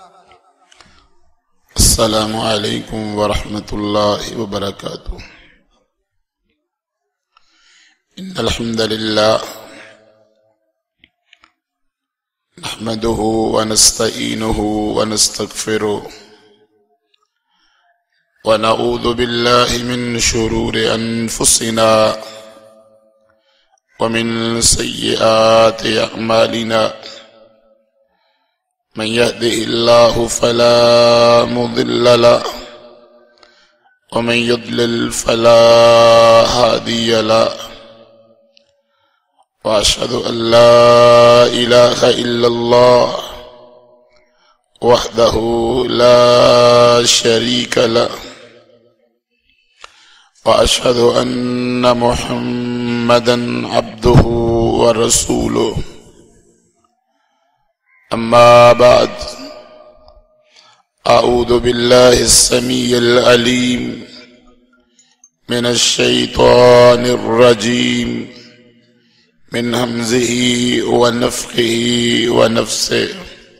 السلام علیکم ورحمۃ اللہ وبرکاتہ۔ ان الحمد للہ نحمده ونستعینه ونستغفره ونعوذ باللہ من شرور انفسنا ومن سیئات اعمالنا، من يهده الله فلا مضل له ومن يضلل فلا هادي له، وأشهد أن لا إله إلا الله وحده لا شريك له، وأشهد أن محمدا عبده ورسوله، أما بعد، أعوذ بالله السميع العليم من الشيطان الرجيم، من همزه ونفخه ونفسه۔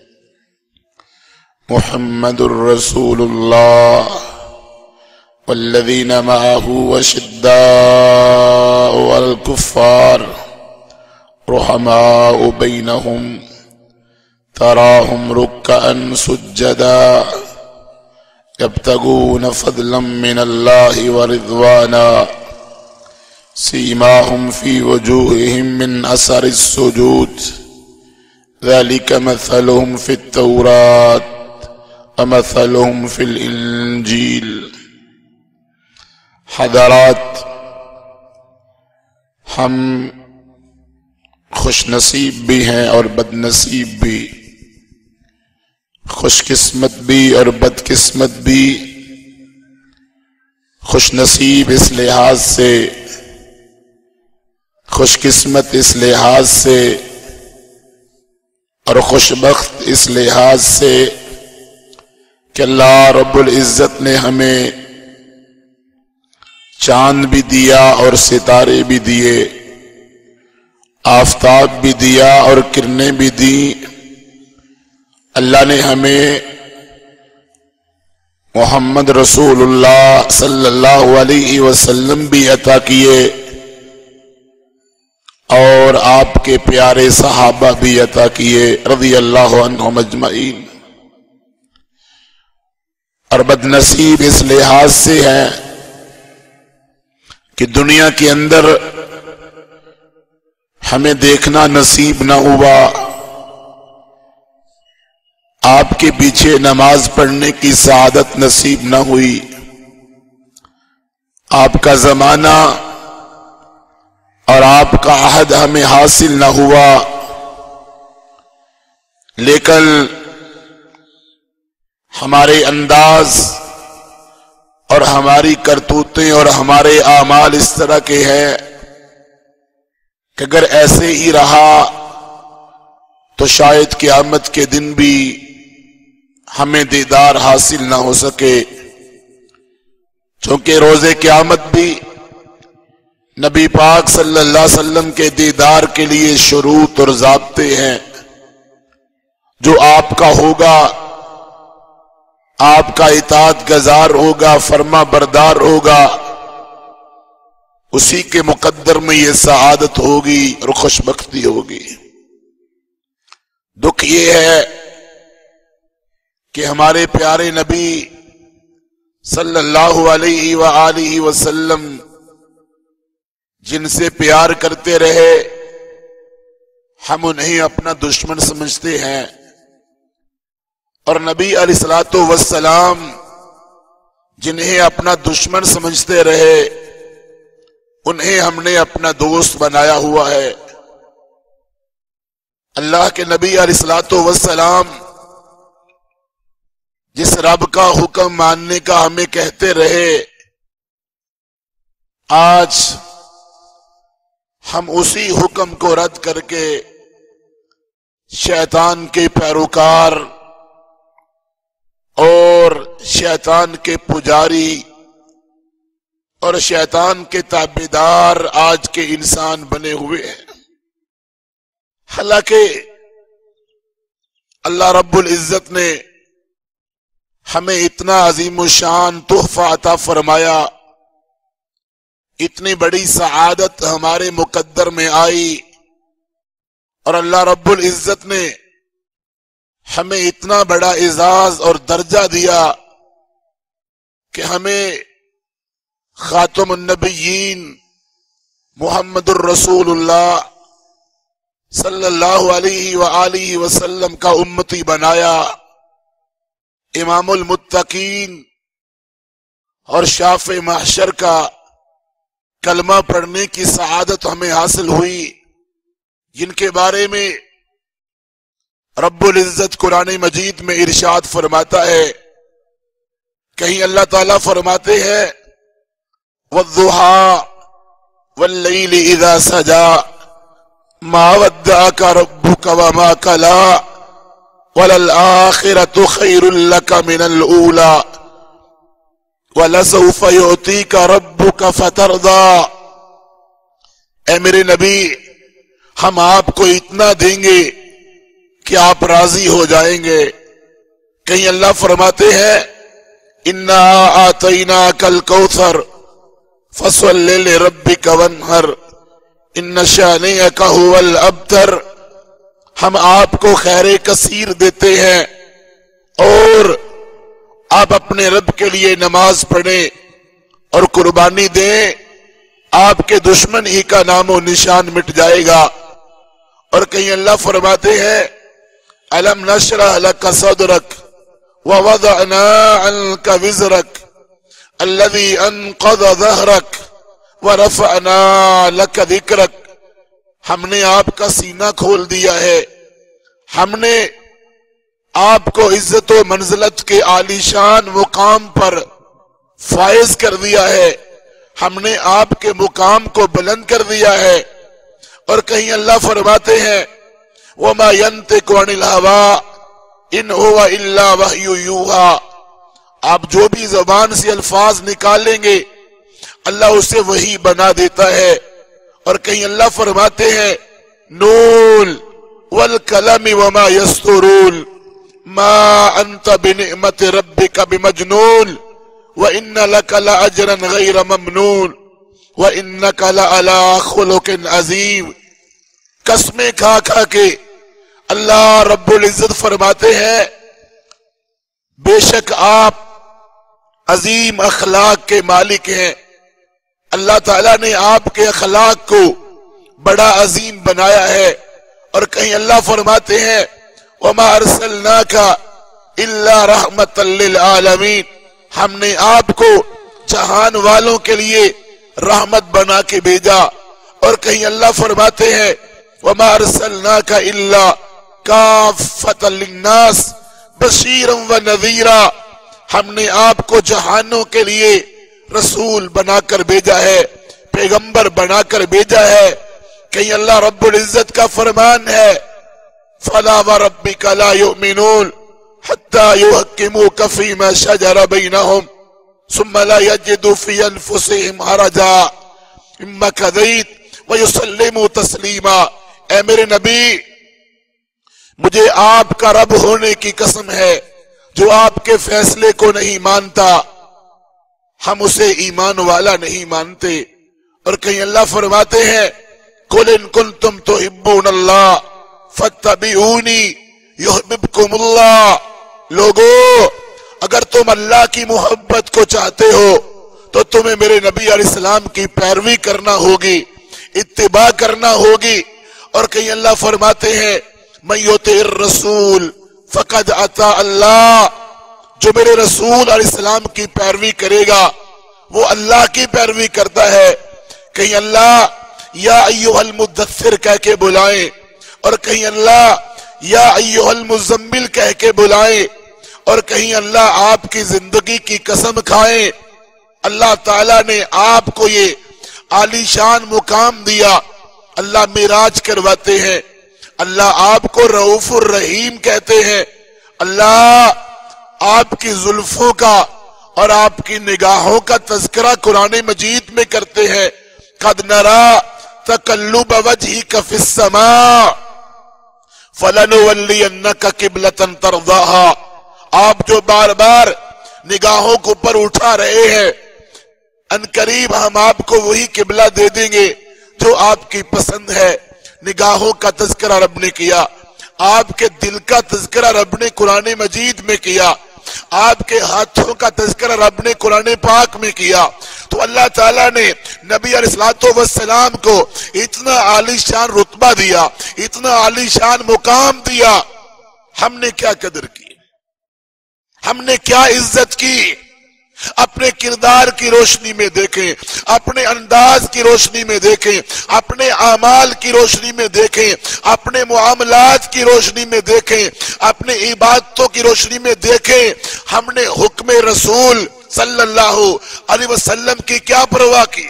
محمد رسول الله والذين معه أشداء على الكفار رحماء بينهم، تراهم ركعا سجدا يبتغون فضلا من الله ورضوانا، سيماهم في وجوههم من أثر السجود، ذلك مثلهم في التوراة ومثلهم في الإنجيل۔ حضرات، ہم خوش نصیب بھی ہیں اور بد نصیب بھی، خوش قسمت بھی اور بد قسمت بھی۔ خوش نصیب اس لحاظ سے، خوش قسمت اس لحاظ سے اور خوش بخت اس لحاظ سے کہ اللہ رب العزت نے ہمیں چاند بھی دیا اور ستارے بھی دیے، آفتاب بھی دیا اور کرنیں بھی دی۔ اللہ نے ہمیں محمد رسول اللہ صلی اللہ علیہ وسلم بھی عطا کیے اور آپ کے پیارے صحابہ بھی عطا کیے رضی اللہ عنہم اجمعین۔ اور بد نصیب اس لحاظ سے ہے کہ دنیا کے اندر ہمیں دیکھنا نصیب نہ ہوا، آپ کے پیچھے نماز پڑھنے کی سعادت نصیب نہ ہوئی، آپ کا زمانہ اور آپ کا عہد ہمیں حاصل نہ ہوا، لیکن ہمارے انداز اور ہماری کرتوتیں اور ہمارے اعمال اس طرح کے ہیں کہ اگر ایسے ہی رہا تو شاید قیامت کے دن بھی ہمیں دیدار حاصل نہ ہو سکے، چونکہ روز قیامت بھی نبی پاک صلی اللہ علیہ وسلم کے دیدار کے لیے شروط اور ضابطے ہیں۔ جو آپ کا ہوگا، آپ کا اطاعت گزار ہوگا، فرما بردار ہوگا، اسی کے مقدر میں یہ سعادت ہوگی اور خوش بختی ہوگی۔ دکھ یہ ہے کہ ہمارے پیارے نبی صلی اللہ علیہ وآلہ وسلم جن سے پیار کرتے رہے، ہم انہیں اپنا دشمن سمجھتے ہیں، اور نبی علیہ الصلوۃ والسلام جنہیں اپنا دشمن سمجھتے رہے، انہیں ہم نے اپنا دوست بنایا ہوا ہے۔ اللہ کے نبی علیہ الصلوۃ والسلام جس رب کا حکم ماننے کا ہمیں کہتے رہے، آج ہم اسی حکم کو رد کر کے شیطان کے پیروکار اور شیطان کے پجاری اور شیطان کے تابعدار آج کے انسان بنے ہوئے ہیں۔ حالانکہ اللہ رب العزت نے ہمیں اتنا عظیم الشان تحفہ عطا فرمایا، اتنی بڑی سعادت ہمارے مقدر میں آئی، اور اللہ رب العزت نے ہمیں اتنا بڑا اعزاز اور درجہ دیا کہ ہمیں خاتم النبیین محمد الرسول اللہ صلی اللہ علیہ وآلہ وسلم کا امتی بنایا، امام المتقین اور شافع محشر کا کلمہ پڑھنے کی سعادت ہمیں حاصل ہوئی، جن کے بارے میں رب العزت قرآن مجید میں ارشاد فرماتا ہے۔ کہیں اللہ تعالیٰ فرماتے ہیں وَالضُّحَىٰ وَاللَّيْلِ إِذَا سَجَىٰ مَا وَدَّعَكَ رَبُّكَ وَمَا قَلَىٰ وَلَلْآخِرَةُ خَيْرٌ لَكَ مِنَ الْأُولَىٰ وَلَسَوْفَ يُعْطِيكَ رَبُّكَ فَتَرْضَىٰ۔ اے میرے نبی، ہم آپ کو اتنا دیں گے کہ آپ راضی ہو جائیں گے۔ کہیں اللہ فرماتے ہیں اِنَّا آتَيْنَاكَ الْكَوْثَرَ فَصَلِّ لِرَبِّكَ وَانْحَرْ إِنَّ شَانِئَكَ هُوَ الْأَبْتَرُ۔ ہم آپ کو خیر کثیر دیتے ہیں اور آپ اپنے رب کے لیے نماز پڑھیں اور قربانی دیں، آپ کے دشمن ہی کا نام و نشان مٹ جائے گا۔ اور کہیں اللہ فرماتے ہیں أَلَمْ نَشْرَحْ لَكَ صَدْرَكَ وَوَضَعْنَا عَنْكَ وِزْرَكَ الَّذِي أَنْقَضَ ظَهْرَكَ وَرَفَعْنَا لَكَ ذِكْرَكَ۔ ہم نے آپ کا سینہ کھول دیا ہے، ہم نے آپ کو عزت و منزلت کے عالی شان مقام پر فائز کر دیا ہے، ہم نے آپ کے مقام کو بلند کر دیا ہے۔ اور کہیں اللہ فرماتے ہیں وَمَا يَنْطِقُ عَنِ الْهَوَىٰ إِنْ هُوَ إِلَّا وَحْيٌ يُوحَىٰ۔ آپ جو بھی زبان سے الفاظ نکالیں گے اللہ اسے وحی بنا دیتا ہے۔ اور کہیں اللہ فرماتے ہیں نون والقلم وما يسطرون ما انت بنعمت ربك بمجنون وان لك لاجرا غير ممنون وانك لعلى خلق عظيم۔ قسمیں کھا کھا کے اللہ رب العزت فرماتے ہیں بے شک آپ عظیم اخلاق کے مالک ہیں۔ اللہ تعالیٰ نے آپ کے اخلاق کو بڑا عظیم بنایا ہے۔ اور کہیں اللہ فرماتے ہیں وَمَا أَرْسَلْنَاكَ إِلَّا رَحْمَةً لِلْعَالَمِينَ۔ ہم نے آپ کو جہان والوں کے لیے رحمت بنا کے بھیجا۔ اور کہیں اللہ فرماتے ہیں وَمَا أَرْسَلْنَاكَ إِلَّا كَافَّةً لِلنَّاسِ بَشِيرًا وَنَذِيرًا۔ ہم نے آپ کو جہانوں کے لیے رسول بنا کر بھیجا ہے، پیغمبر بنا کر بھیجا ہے۔ کہیں اللہ رب العزت کا فرمان ہے فَلَا وَرَبِّكَ لَا يُؤْمِنُونَ حَتَّى يُحَكِّمُوكَ فِي مَا شَجَرَ بَيْنَهُمْ ثُمَّ لَا يَجِدُوا فِي أَنفُسِهِمْ حَرَجًا مِمَّا قَضَيْتَ وَيُسَلِّمُوا تَسْلِيمًا۔ اے میرے نبی، مجھے آپ کا رب ہونے کی قسم ہے جو آپ کے فیصلے کو نہیں مانتا، ہم اسے ایمان والا نہیں مانتے۔ اور کہیں اللہ فرماتے ہیں قُلْ إِن كُنتُمْ تُحِبُّونَ اللَّهَ فَاتَّبِعُونِي يُحْبِبْكُمُ اللَّهُ۔ لوگو، اگر تم اللہ کی محبت کو چاہتے ہو تو تمہیں میرے نبی علیہ السلام کی پیروی کرنا ہوگی، اتباع کرنا ہوگی۔ اور کہیں اللہ فرماتے ہیں مَن يُطِعِ الرَّسُولَ فَقَدْ أَطَاعَ اللَّهَ۔ جو میرے رسول علیہ السلام کی پیروی کرے گا وہ اللہ کی پیروی کرتا ہے۔ کہیں اللہ یا ایھا المدثر کہہ کے بلائیں، اور کہیں اللہ یا ایھا المزمل کہہ کے بلائیں، اور کہیں اللہ آپ کی زندگی کی قسم کھائیں۔ اللہ تعالیٰ نے آپ کو یہ عالی شان مقام دیا، اللہ معراج کرواتے ہیں، اللہ آپ کو رؤوف الرحیم کہتے ہیں، اللہ آپ کی زلفوں کا اور آپ کی نگاہوں کا تذکرہ قرآن مجید میں کرتے ہیں۔ قد نرى تقلب وجهك في السماء فلنولينك قبلة ترضاها۔ آپ جو بار بار نگاہوں کو اوپر اٹھا رہے ہیں، انقریب ہم آپ کو وہی قبلہ دے دیں گے جو آپ کی پسند ہے۔ نگاہوں کا تذکرہ رب نے کیا، آپ کے دل کا تذکرہ رب نے قرآن مجید میں کیا، آپ کے ہاتھوں کا تذکرہ رب نے قرآن پاک میں کیا۔ تو اللہ تعالیٰ نے نبی علیہ السلام کو اتنا عالی شان رتبہ دیا، اتنا عالی شان مقام دیا، ہم نے کیا قدر کی، ہم نے کیا عزت کی؟ اپنے کردار کی روشنی میں دیکھیں، اپنے انداز کی روشنی میں دیکھیں، اپنے اعمال کی روشنی میں دیکھیں، اپنے معاملات کی روشنی میں دیکھیں، اپنے عبادتوں کی روشنی میں دیکھیں، ہم نے حکم رسول صلی اللہ علیہ وسلم کی کیا پرواہ کی؟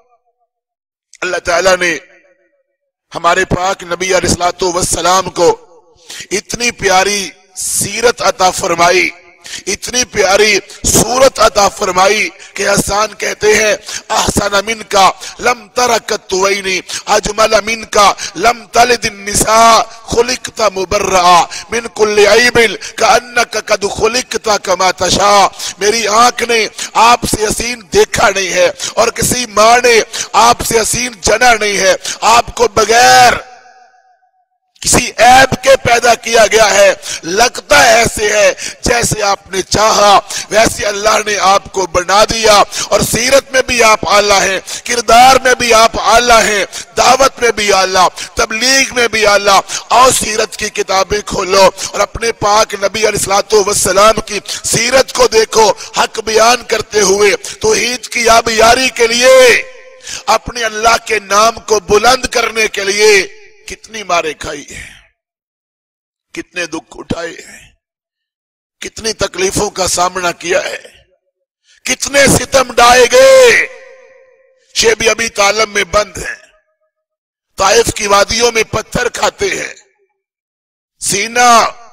اللہ تعالیٰ نے ہمارے پاک نبی علیہ السلام کو اتنی پیاری سیرت عطا فرمائی، اتنی پیاری صورت عطا فرمائی کہ حسان کہتے ہیں احسن من کا لم ترکت توینی اجمل من کا لم تلد النساء خلقت مبرعا من کل عیب کانک قد خلقت کما تشاء۔ میری آنکھ نے آپ سے حسین دیکھا نہیں ہے اور کسی ماں نے آپ سے حسین جنا نہیں ہے، آپ کو بغیر کسی عیب کے پیدا کیا گیا ہے، لگتا ایسے ہے جیسے آپ نے چاہا ویسے اللہ نے آپ کو بنا دیا۔ اور سیرت میں بھی آپ اعلیٰ ہیں، کردار میں بھی آپ اعلیٰ ہیں، دعوت میں بھی اعلیٰ، تبلیغ میں بھی اعلیٰ۔ اور سیرت کی کتابیں کھولو اور اپنے پاک نبی علیہ السلام کی سیرت کو دیکھو، حق بیان کرتے ہوئے توحید کی آبیاری کے لیے، اپنے اللہ کے نام کو بلند کرنے کے لیے کتنی مارے کھائی ہے، کتنے دکھ اٹھائے ہیں، کتنی تکلیفوں کا سامنا کیا ہے، کتنے ستم ڈھائے گئے۔ شیب ابی طالب میں بند ہیں، طائف کی وادیوں میں پتھر کھاتے ہیں، سینہ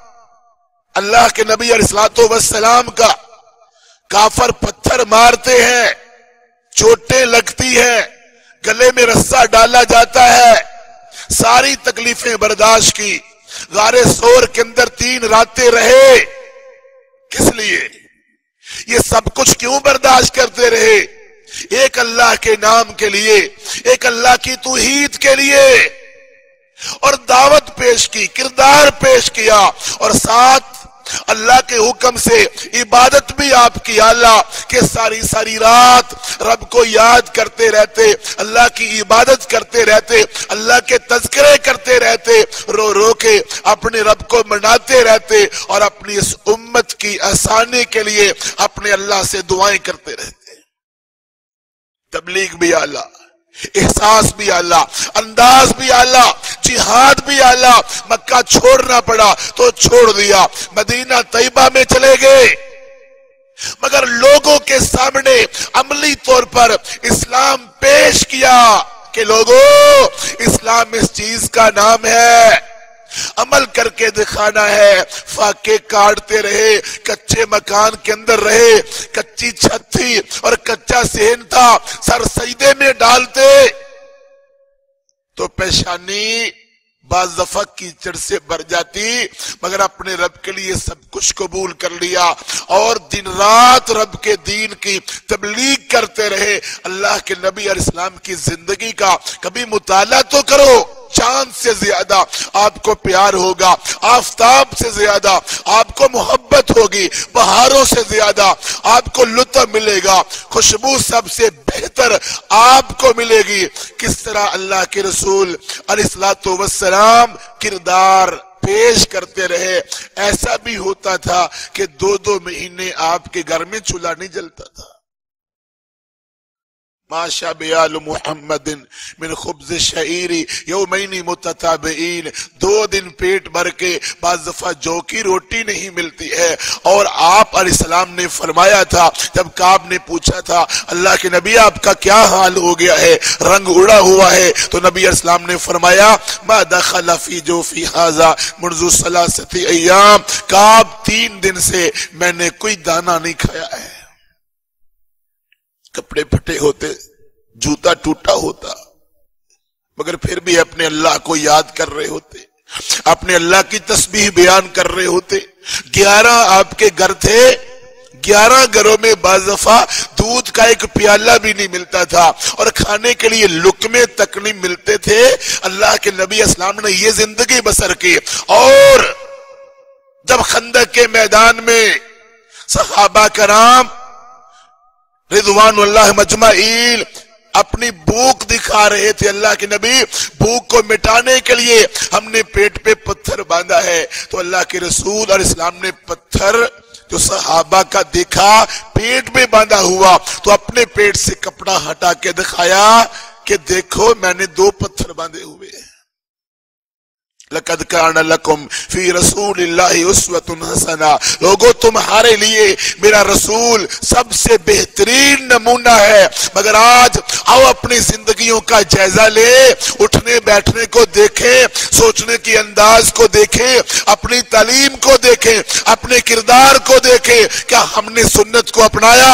اللہ کے نبی علیہ السلام کا کافر پتھر مارتے ہیں، چوٹیں لگتی ہیں، گلے میں رسہ ڈالا جاتا ہے، ساری تکلیفیں برداشت کی، غار سور کے اندر 3 راتیں رہے۔ کس لیے یہ سب کچھ کیوں برداشت کرتے رہے؟ ایک اللہ کے نام کے لیے، ایک اللہ کی توحید کے لیے، اور دعوت پیش کی، کردار پیش کیا، اور ساتھ اللہ کے حکم سے عبادت بھی آپ کی اللہ کہ ساری رات رب کو یاد کرتے رہتے، اللہ کی عبادت کرتے رہتے، اللہ کے تذکرے کرتے رہتے، رو رو کے اپنے رب کو مناتے رہتے، اور اپنی اس امت کی آسانی کے لیے اپنے اللہ سے دعائیں کرتے رہتے۔ تبلیغ بھی اعلیٰ، احساس بھی اعلیٰ، انداز بھی اعلیٰ، جہاد بھی اعلیٰ۔ مکہ چھوڑنا پڑا تو چھوڑ دیا، مدینہ طیبہ میں چلے گئے، مگر لوگوں کے سامنے عملی طور پر اسلام پیش کیا کہ لوگوں اسلام اس چیز کا نام ہے، عمل کر کے دکھانا ہے۔ فاقے کاٹتے رہے، کچے مکان کے اندر رہے، کچی چھت تھی اور کچا صحن تھا، سر سجدے میں ڈالتے تو پیشانی بعض دفعہ کیچڑ سے بھر جاتی، مگر اپنے رب کے لیے سب کچھ قبول کر لیا، اور دن رات رب کے دین کی تبلیغ کرتے رہے۔ اللہ کے نبی علیہ السلام کی زندگی کا کبھی مطالعہ تو کرو، چاند سے زیادہ آپ کو پیار ہوگا، آفتاب سے زیادہ آپ کو محبت ہوگی، بہاروں سے زیادہ آپ کو لطف ملے گا، خوشبو سب سے بہتر آپ کو ملے گی۔ کس طرح اللہ کے رسول علیہ السلام کردار پیش کرتے رہے۔ ایسا بھی ہوتا تھا کہ 2 مہینے آپ کے گھر میں چولہا نہیں جلتا تھا۔ ماشا بیال محمد من خبز شعیری یومین متتابعین، 2 دن پیٹ بھر کے بعض دفعہ جو کی روٹی نہیں ملتی ہے۔ اور آپ علیہ السلام نے فرمایا تھا، جب کعب نے پوچھا تھا اللہ کے نبی آپ کا کیا حال ہو گیا ہے، رنگ اڑا ہوا ہے، تو نبی علیہ السلام نے فرمایا ما دخل فی جوفی ھذا منذ 3 ایام، کعب 3 دن سے میں نے کوئی دانہ نہیں کھایا ہے۔ کپڑے پھٹے ہوتے، جوتا ٹوٹا ہوتا، مگر پھر بھی اپنے اللہ کو یاد کر رہے ہوتے، اپنے اللہ کی تسبیح بیان کر رہے ہوتے۔ 11 آپ کے گھر تھے، 11 घरों में बाज़फ़ा दूध का एक प्याला भी नहीं मिलता था और खाने के लिए लुकमे तक नहीं मिलते थे। अल्लाह के नबी अस्सलाम ने ये जिंदगी बसर की। और जब खंदक के मैदान में सहाबा कराम रिज़वानुल्लाह मजमाइन अपनी भूख दिखा रहे थे, अल्लाह के नबी भूख को मिटाने के लिए हमने पेट पे पत्थर बांधा है, तो अल्लाह के रसूल और इस्लाम ने पत्थर जो सहाबा का देखा पेट में बांधा हुआ तो अपने पेट से कपड़ा हटा के दिखाया कि देखो मैंने 2 पत्थर बांधे हुए हैं। लक़द कान लकुम फी रसूलिल्लाहि उस्वतुन हसना, लोगों तुम्हारे लिए मेरा रसूल सबसे बेहतरीन नमूना है। मगर आज आओ अपनी जिंदगियों का जायजा ले, उठने बैठने को देखें, सोचने की अंदाज को देखें, अपनी तालीम को देखें, अपने किरदार को देखें। क्या हमने सुन्नत को अपनाया?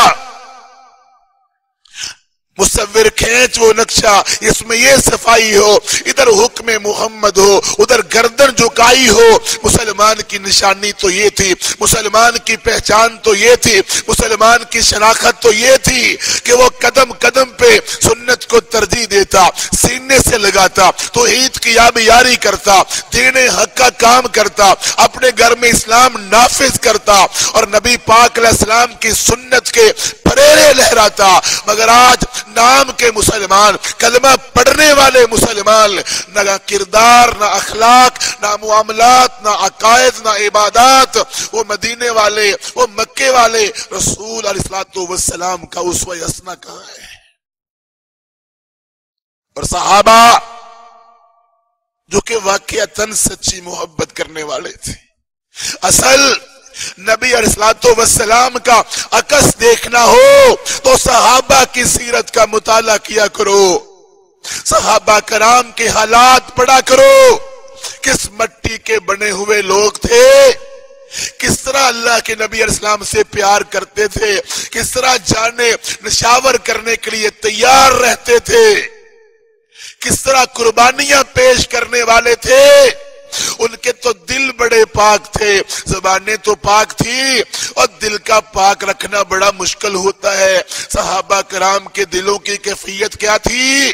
मुसव्विर खींच वो नक्शा, इसमें ये सफाई हो, इधर हुक्म मोहम्मद हो, उधर गर्दन झुकाई हो। मुसलमान की निशानी तो ये थी, मुसलमान की पहचान तो ये थी, मुसलमान की शनाख्त तो ये थी कि वो कदम कदम पे सुन्नत को तरजीह देता, सीने से लगाता, तौहीद की यारी करता, दीन हक का काम करता, अपने घर में इस्लाम नाफिज करता और नबी पाक अलैहिस्सलाम की सुन्नत के फरेरे लहराता। मगर आज नाम के मुसलमान, कलमा पढ़ने वाले मुसलमान, ना किरदार, ना अखलाक, ना मुआमलात, ना अकायद, ना इबादत, वो मदीने वाले, वो मक्के वाले रसूल अलैहिस्सलातु वस्सलाम का उसवा हसना कहाँ है? और सहाबा जो कि वाकईतन सच्ची मोहब्बत करने वाले थे। असल नबी अलैहिस्सलातु वस्सलाम का अकस देखना हो तो सहाबा की सीरत का मुताला किया करो, सहाबा कराम के हालात पढ़ा करो। किस मट्टी के बने हुए लोग थे, किस तरह अल्लाह के नबी अलैहिस्सलाम से प्यार करते थे, किस तरह जाने निशावर करने के लिए तैयार रहते थे, किस तरह कुर्बानियां पेश करने वाले थे। उनके तो दिल बड़े पाक थे, ज़बानें तो पाक थी और दिल का पाक रखना बड़ा मुश्किल होता है। सहाबा कराम के दिलों की कैफियत क्या थी,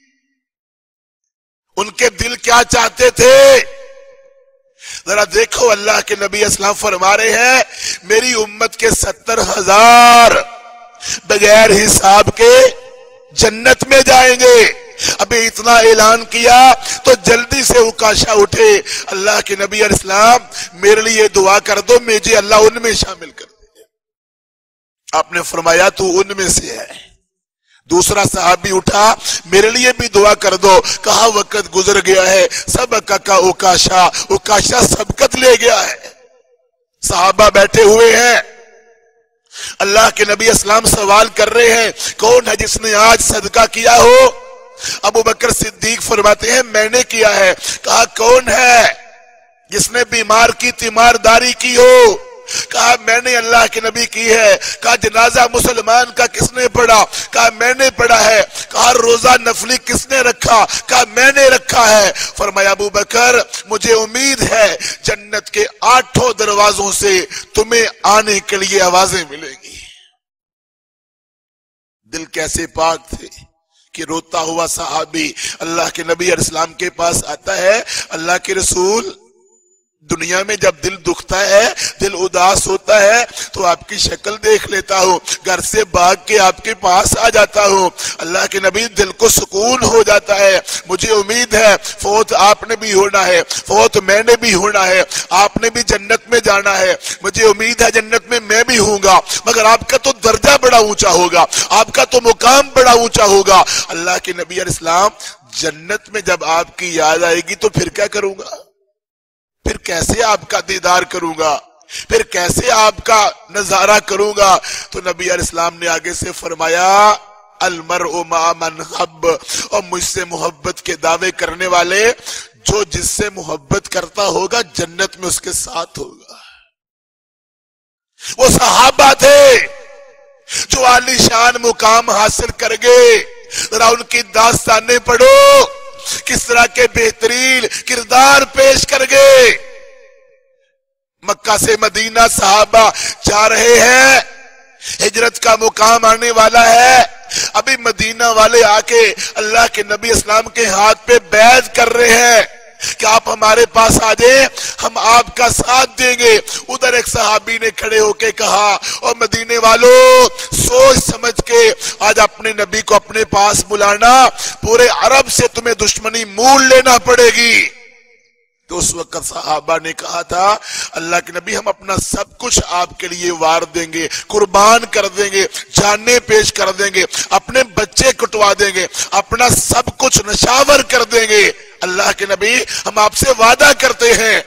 उनके दिल क्या चाहते थे, जरा देखो। अल्लाह के नबी अस्सलाम फरमा रहे हैं मेरी उम्मत के 70,000 बगैर हिसाब के जन्नत में जाएंगे। अभी इतना ऐलान किया तो जल्दी से उकाशा उठे, अल्लाह के नबी अलैहिस्सलाम मेरे लिए दुआ कर दो, मुझे अल्लाह उनमें शामिल कर दे। आपने फरमाया तू उनमें से है। दूसरा सहाबी उठा, मेरे लिए भी दुआ कर दो। कहा वक्त गुजर गया है, सब का उकाशा, उकाशा सबकत ले गया है। सहाबा बैठे हुए हैं, अल्लाह के नबी अस्सलाम सवाल कर रहे हैं कौन है जिसने आज सदका किया हो? अबू बकर सिद्दीक फरमाते हैं मैंने किया है। कहा कौन है जिसने बीमार की तीमारदारी की हो? कहा मैंने अल्लाह के नबी की है। कहा जनाजा मुसलमान का किसने पढ़ा? कहा मैंने पढ़ा है। कहा रोजा नफली किसने रखा? कहा मैंने रखा है। फरमाया अबू बकर मुझे उम्मीद है जन्नत के 8 दरवाजों से तुम्हें आने के लिए आवाजें मिलेंगी। दिल कैसे पाक थे कि रोता हुआ सहाबी अल्लाह के नबी अलैहिस्सलाम के पास आता है, अल्लाह के रसूल दुनिया में जब दिल दुखता है, दिल उदास होता है तो आपकी शक्ल देख लेता हूँ, घर से भाग के आपके पास आ जाता हूँ। अल्लाह के नबी दिल को सुकून हो जाता है। मुझे उम्मीद है फौत आपने भी होना है, फौत मैंने भी होना है, आपने भी जन्नत में जाना है, मुझे उम्मीद है जन्नत में मैं भी हूँगा, मगर आपका तो दर्जा बड़ा ऊंचा होगा, आपका तो मुकाम बड़ा ऊंचा होगा। अल्लाह के नबी अलैहिस्सलाम जन्नत में जब आपकी याद आएगी तो फिर क्या करूंगा, फिर कैसे आपका दीदार करूंगा, फिर कैसे आपका नजारा करूंगा? तो नबी अलैहिस्सलाम ने आगे से फरमाया अलमरउ मा मन हब्ब, और मुझसे मोहब्बत के दावे करने वाले जो जिससे मोहब्बत करता होगा जन्नत में उसके साथ होगा। वो सहाबा थे जो आलीशान मुकाम हासिल कर गए। जरा उनकी दास्तानें पढ़ो, किस तरह के बेहतरीन किरदार पेश कर गए। मक्का से मदीना सहाबा जा रहे हैं, ہجرت کا مقام آنے والا ہے. ابھی مدینہ والے آ کے اللہ کے نبی اسلام کے ہاتھ پہ بیعت کر رہے ہیں کہ آپ ہمارے پاس آ جائیں, ہم آپ کا ساتھ دیں گے. ادھر ایک صحابی نے کھڑے ہو کے کہا, اور مدینے والوں سوچ سمجھ کے آج اپنے نبی کو اپنے پاس بلانا, پورے عرب سے تمہیں دشمنی مول لینا پڑے گی. تو اس وقت صحابہ نے کہا تھا, اللہ کے نبی ہم اپنا سب کچھ آپ کے لیے وار دیں گے, قربان کر دیں گے, جانیں پیش کر دیں گے, اپنے بچے کٹوا دیں گے, اپنا سب کچھ نشاور کر دیں گے. اللہ کے نبی ہم آپ سے وعدہ کرتے ہیں.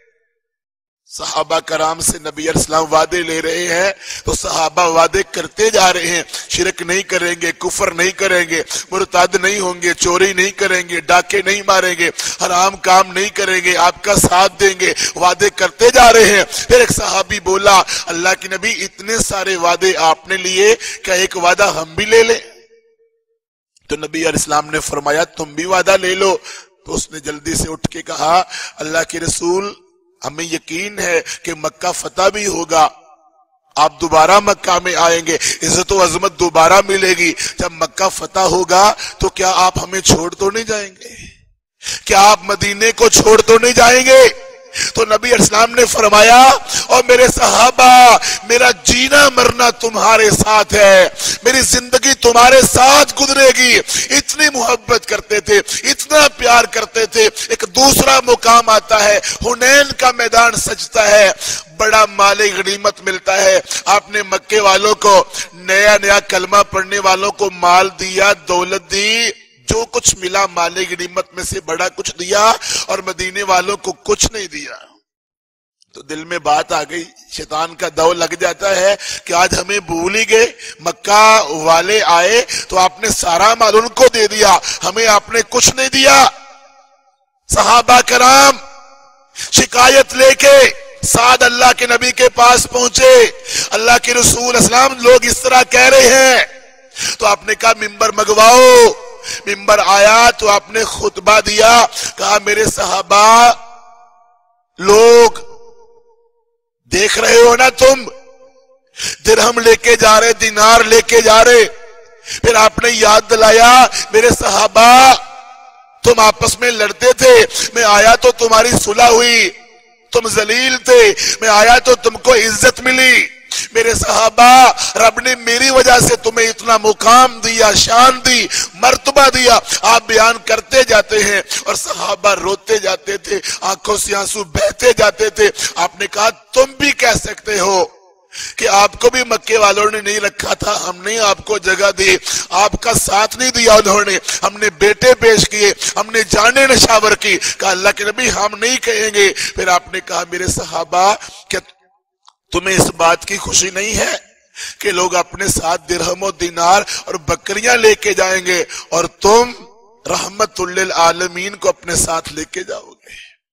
صحابہ کرام سے نبی علیہ السلام وعدے لے رہے ہیں تو صحابہ وعدے کرتے جا رہے ہیں, شرک نہیں کریں گے, کفر نہیں کریں گے, مرتد نہیں ہوں گے, چوری نہیں کریں گے, ڈاکے نہیں ماریں گے, حرام کام نہیں کریں گے, آپ کا ساتھ دیں گے, وعدے کرتے جا رہے ہیں. پھر ایک صحابی بولا, اللہ کے نبی اتنے سارے وعدے آپ نے لیے, کیا ایک وعدہ ہم بھی لے لیں؟ تو نبی علیہ السلام نے فرمایا تم بھی وعدہ لے لو. تو اس نے جلدی سے اٹھ کے کہا, اللہ کے رسول ہمیں یقین ہے کہ مکہ فتح بھی ہوگا, آپ دوبارہ مکہ میں آئیں گے, عزت و عظمت دوبارہ ملے گی. جب مکہ فتح ہوگا تو کیا آپ ہمیں چھوڑ تو نہیں جائیں گے؟ کیا آپ مدینے کو چھوڑ تو نہیں جائیں گے؟ تو نبی علیہ السلام نے فرمایا, اور میرے صحابہ میرا جینا مرنا تمہارے ساتھ ہے, میری زندگی تمہارے ساتھ گزرے گی. اتنی محبت کرتے تھے, اتنا پیار کرتے تھے. ایک دوسرا مقام آتا ہے, حنین کا میدان سجتا ہے, بڑا مال غنیمت ملتا ہے. آپ نے مکے والوں کو, نیا کلمہ پڑھنے والوں کو مال دیا, دولت دی, جو کچھ ملا مال غنیمت میں سے بڑا کچھ دیا, اور مدینے والوں کو کچھ نہیں دیا. تو دل میں بات آ گئی, شیطان کا دو لگ جاتا ہے کہ آج ہمیں بھول ہی گئے, مکہ والے آئے تو آپ نے سارا مال ان کو دے دیا, ہمیں آپ نے کچھ نہیں دیا. صحابہ کرام شکایت لے کے سعد اللہ کے نبی کے پاس پہنچے, اللہ کے رسول اسلام لوگ اس طرح کہہ رہے ہیں. تو آپ نے کہا ممبر منگواؤ. ممبر آیا تو آپ نے خطبہ دیا, کہا میرے صحابہ لوگ دیکھ رہے ہو نا, تم درہم لے کے جا رہے, دینار لے کے جا رہے. پھر آپ نے یاد دلایا, میرے صحابہ تم آپس میں لڑتے تھے, میں آیا تو تمہاری صلح ہوئی, تم ذلیل تھے, میں آیا تو تم کو عزت ملی. میرے صحابہ رب نے میری وجہ سے تمہیں اتنا مقام دیا, شان دی, مرتبہ دیا. آپ بیان کرتے جاتے ہیں اور صحابہ روتے جاتے تھے, آنکھوں سے آنسو بہتے جاتے تھے. آپ نے کہا تم بھی کہہ سکتے ہو کہ آپ کو بھی مکے والوں نے نہیں رکھا تھا, ہم نے آپ کو جگہ دی, آپ کا ساتھ نہیں دیا انہوں نے, ہم نے بیٹے پیش کیے, ہم نے جانیں نشاور کی. کہا اللہ کے نبی ہم نہیں کہیں گے. پھر آپ نے کہا میرے صحابہ کیا تمہیں اس بات کی خوشی نہیں ہے کہ لوگ اپنے ساتھ درہم و دینار اور بکریاں لے کے جائیں گے, اور تم رحمت للعالمین کو اپنے ساتھ لے کے جاؤ گے؟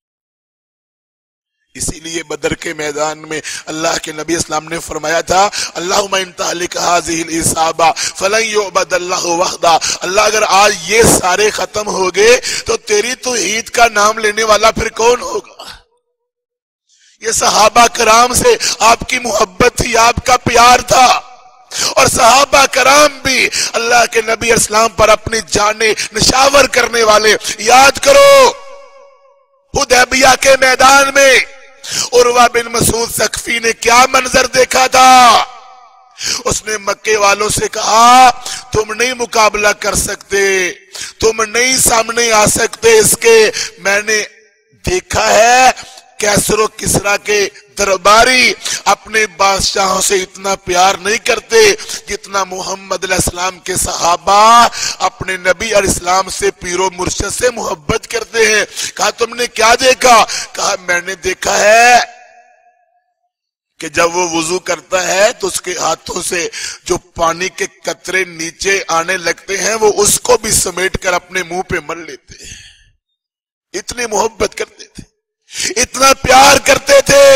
اسی لیے بدر کے میدان میں اللہ کے نبی اسلام نے فرمایا تھا, اللہم ان تہلک ہذہ العصابہ فلن یعبد اللہ وحدہ. اللہ اگر آج یہ سارے ختم ہو گئے تو تیری توحید کا نام لینے والا پھر کون ہوگا؟ یہ صحابہ کرام سے آپ کی محبت تھی, آپ کا پیار تھا, اور صحابہ کرام بھی اللہ کے نبی اسلام پر اپنی جانیں نشاور کرنے والے. یاد کرو حدیبیہ کے میدان میں عروہ بن مسعود ثقفی نے کیا منظر دیکھا تھا. اس نے مکے والوں سے کہا تم نہیں مقابلہ کر سکتے, تم نہیں سامنے آ سکتے اس کے. میں نے دیکھا ہے کیسر و کسرا کے درباری اپنے بادشاہوں سے اتنا پیار نہیں کرتے جتنا محمد علیہ السلام کے صحابہ اپنے نبی علیہ السلام سے پیر و مرشد سے محبت کرتے ہیں. کہا تم نے کیا دیکھا؟ کہا میں نے دیکھا ہے کہ جب وہ وضو کرتا ہے تو اس کے ہاتھوں سے جو پانی کے قطرے نیچے آنے لگتے ہیں وہ اس کو بھی سمیٹ کر اپنے منہ پہ مل لیتے ہیں. اتنی محبت کرتے تھے, اتنا پیار کرتے تھے,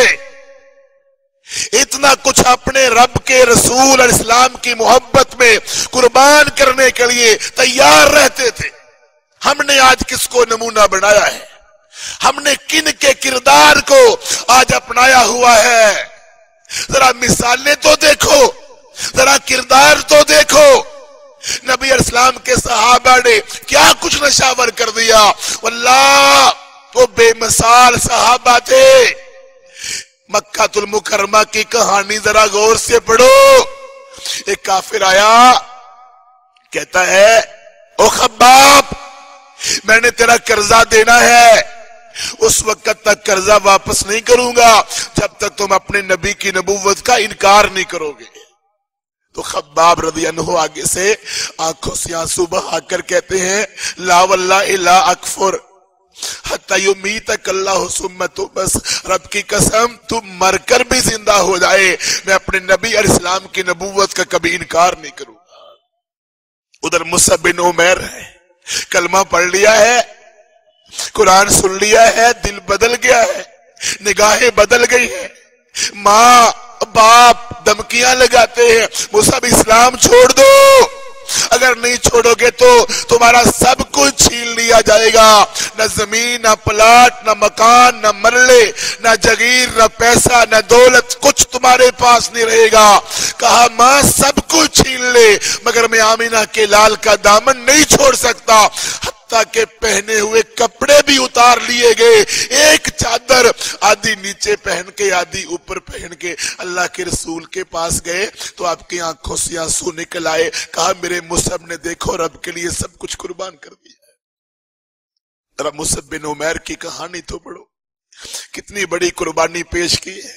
اتنا کچھ اپنے رب کے رسول علیہ السلام کی محبت میں قربان کرنے کے لیے تیار رہتے تھے. ہم نے آج کس کو نمونہ بنایا ہے؟ ہم نے کن کے کردار کو آج اپنایا ہوا ہے؟ ذرا مثالیں تو دیکھو. ذرا کردار تو دیکھو، نبی علیہ السلام کے صحابہ نے کیا کچھ نشاور کر دیا، واللہ وہ بے مثال صحابہ تھے۔ مکہ المکرمہ کی کہانی ذرا غور سے پڑھو۔ ایک کافر آیا، کہتا ہے او خباب، میں نے تیرا قرضہ دینا ہے، اس وقت تک قرضہ واپس نہیں کروں گا جب تک تم اپنے نبی کی نبوت کا انکار نہیں کرو گے۔ تو خباب رضی اللہ آگے سے آنکھوں سے آنسو بہا کر کہتے ہیں لا واللہ لا اکفر حتی یمیتک اللہ ثم تبعث، رب کی قسم تم مر کر بھی زندہ ہو جائے میں اپنے نبی علیہ السلام کی نبوت کا کبھی انکار نہیں کروں گا۔ ادھر مصعب بن عمیر ہے، کلمہ پڑھ لیا ہے، قرآن سن لیا ہے، دل بدل گیا ہے، نگاہیں بدل گئی ہیں، ماں باپ دھمکیاں لگاتے ہیں مصعب اسلام چھوڑ دو، اگر نہیں چھوڑو گے تو تمہارا سب کچھ چھین لیا جائے گا، نہ زمین نہ پلاٹ نہ مکان نہ مرلے نہ جگیر نہ پیسہ نہ دولت، کچھ تمہارے پاس نہیں رہے گا۔ کہا ماں سب کچھ چھین لے مگر میں آمینہ کے لال کا دامن نہیں چھوڑ سکتا، تاکہ پہنے ہوئے کپڑے بھی اتار لیے گئے، ایک چادر آدھی نیچے پہن کے آدھی اوپر پہن کے اللہ کے رسول کے پاس گئے تو آپ کی آنکھوں سے آنسو نکل آئے۔ کہا میرے مصعب نے دیکھو رب کے لیے سب کچھ قربان کر دیا ہے۔ ذرا مصعب بن عمیر کی کہانی تو پڑھو، کتنی بڑی قربانی پیش کی ہے،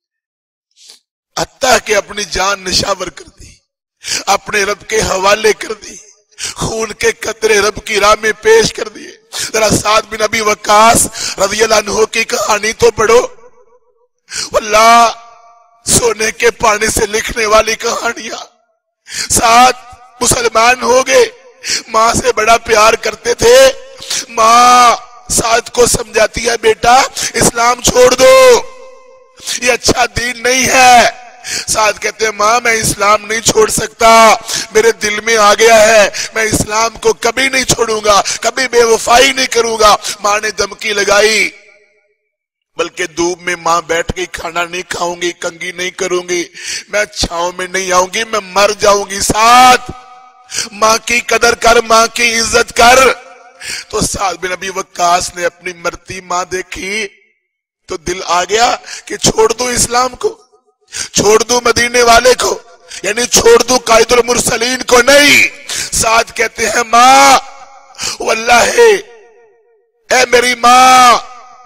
حتیٰ کہ اپنی جان نشاور کر دی، اپنے رب کے حوالے کر دی، خون کے قطرے رب کی راہ میں پیش کر دیے۔ ذرا سعد بن ابی وقاص رضی اللہ عنہ کی کہانی تو پڑھو، واللہ سونے کے پانی سے لکھنے والی کہانیاں۔ سعد مسلمان ہو گئے، ماں سے بڑا پیار کرتے تھے، ماں سعد کو سمجھاتی ہے بیٹا اسلام چھوڑ دو، یہ اچھا دین نہیں ہے۔ سعد کہتے ہیں ماں میں اسلام نہیں چھوڑ سکتا، میرے دل میں آ گیا ہے میں اسلام کو کبھی نہیں چھوڑوں گا، کبھی بے وفائی نہیں کروں گا۔ ماں نے دھمکی لگائی، بلکہ دھوپ میں ماں بیٹھ گئی، کھانا نہیں کھاؤں گی، کنگھی نہیں کروں گی، میں چھاؤں میں نہیں آؤں گی، میں مر جاؤں گی۔ سعد ماں کی قدر کر، ماں کی عزت کر۔ تو سعد بن ابی وقاص نے اپنی مرتی ماں دیکھی تو دل آ گیا کہ چھوڑ دوں اسلام کو، چھوڑ دوں مدینے والے کو، یعنی چھوڑ دوں قائد المرسلین کو، نہیں۔ سعد کہتے ہیں ماں واللہ اے میری ماں،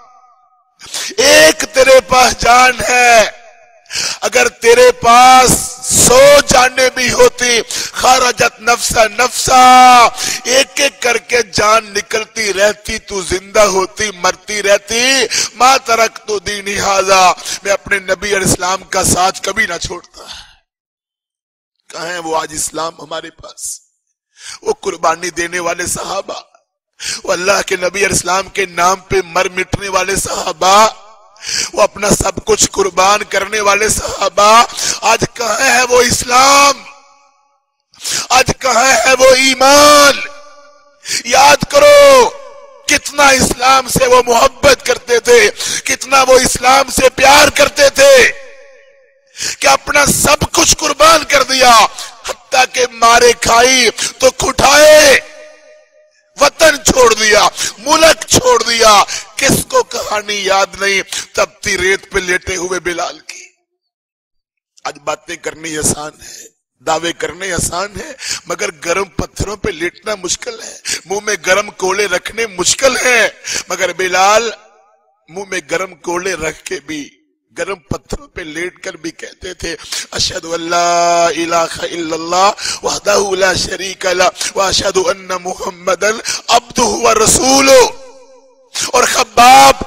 ایک تیرے پاس جان ہے، اگر تیرے پاس 100 جانیں بھی ہوتی خرجت نفسا نفسا، ایک ایک کر کے جان نکلتی رہتی، تو زندہ ہوتی مرتی رہتی، ما ترکت دینی ھذا، میں اپنے نبی علیہ السلام کا ساتھ کبھی نہ چھوڑتا۔ کہاں ہے وہ آج اسلام ہمارے پاس، وہ قربانی دینے والے صحابہ، وہ اللہ کے نبی علیہ السلام کے نام پہ مر مٹنے والے صحابہ، وہ اپنا سب کچھ قربان کرنے والے صحابہ، آج کہاں ہے وہ اسلام، آج کہاں ہے وہ ایمان؟ یاد کرو کتنا اسلام سے وہ محبت کرتے تھے، کتنا وہ اسلام سے پیار کرتے تھے کہ اپنا سب کچھ قربان کر دیا، حتیٰ کہ مارے کھائی تو کھٹائے، وطن چھوڑ دیا، ملک چھوڑ دیا۔ کس کو کہانی یاد نہیں تپتی ریت پہ لیٹے ہوئے بلال کی؟ آج باتیں کرنی آسان ہے، دعوے کرنے آسان ہے، مگر گرم پتھروں پہ لیٹنا مشکل ہے، منہ میں گرم کولے رکھنے مشکل ہے، مگر بلال منہ میں گرم کولے رکھ کے بھی گرم پتھروں پہ لیٹ کر بھی کہتے تھے اشہد ان لا الہ الا اللہ وحدہ لا شریک لہ واشہد ان محمدا عبدہ ورسولہ۔ اور خباب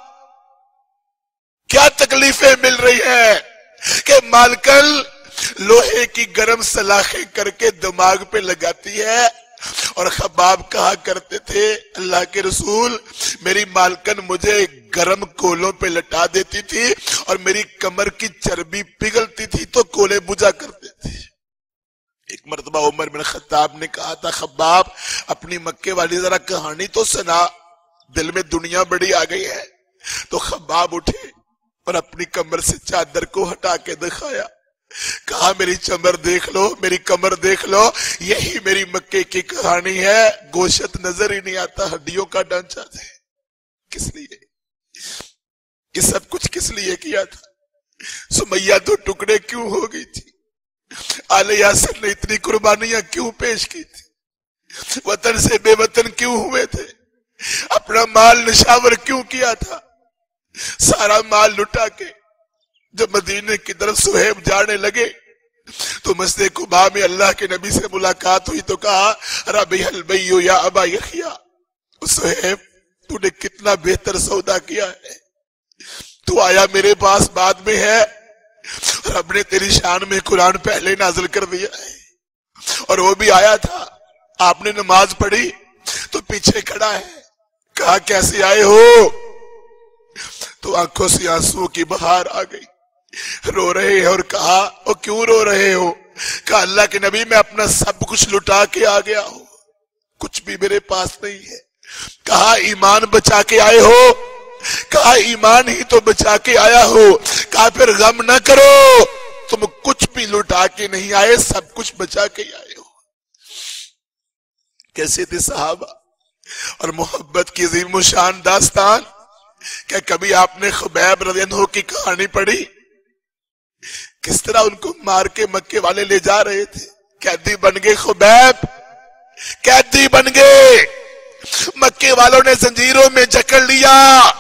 کیا تکلیفیں مل رہی ہیں کہ مالکن لوہے کی گرم سلاخیں کر کے دماغ پہ لگاتی ہے، اور خباب کہا کرتے تھے اللہ کے رسول میری مالکن مجھے گرم کولوں پہ لٹا دیتی تھی اور میری کمر کی چربی پگھلتی تھی تو کولے بجھا کرتے تھے۔ ایک مرتبہ عمر بن خطاب نے کہا تھا خباب اپنی مکے والی ذرا کہانی تو سنا، دل میں دنیا بڑی آ گئی ہے۔ تو خباب اٹھے اور اپنی کمر سے چادر کو ہٹا کے دکھایا، کہا میری چمر دیکھ لو، میری کمر دیکھ لو، یہی میری مکے کی کہانی ہے، گوشت نظر ہی نہیں آتا، ہڈیوں کا ڈھانچہ ہے۔ کس لیے یہ سب کچھ کس لیے کیا تھا؟ سمیہ تو ٹکڑے کیوں ہو گئی تھی؟ آل یاسر نے اتنی قربانیاں کیوں پیش کی تھی؟ وطن سے بے وطن کیوں ہوئے تھے؟ اپنا مال نشاور کیوں کیا تھا؟ سارا مال لٹا کے جب مدینے کی طرف صہیب جانے لگے تو مسجد قباء میں اللہ کے نبی سے ملاقات ہوئی تو کہا ربیح البیع یا ابا یحییٰ، صہیب تو نے کتنا بہتر سودا کیا ہے، تو آیا میرے پاس بعد میں ہے، رب نے تیری شان میں قرآن پہلے نازل کر دیا ہے، اور وہ بھی آیا تھا، آپ نے نماز پڑھی تو پیچھے کھڑا ہے، کہا کیسے آئے ہو؟ تو آنکھوں سے آنسو کی بہار آ گئی، رو رہے ہیں، اور کہا او کیوں رو رہے ہو؟ کہا اللہ کے نبی میں اپنا سب کچھ لٹا کے آ گیا ہوں، کچھ بھی میرے پاس نہیں ہے۔ کہا ایمان بچا کے آئے ہو؟ کہا ایمان ہی تو بچا کے آیا ہو۔ کہا پھر غم نہ کرو، تم کچھ بھی لٹا کے نہیں آئے، سب کچھ بچا کے آئے ہو۔ کیسے تھے صحابہ اور محبت کی عظیم و شان داستان؟ کیا کبھی آپ نے خبیب رضی اللہ عنہ کی کہانی پڑھی؟ کس طرح ان کو مار کے مکے والے لے جا رہے تھے، قیدی بن گئے، خبیب قیدی بن گئے، مکے والوں نے زنجیروں میں جکڑ لیا،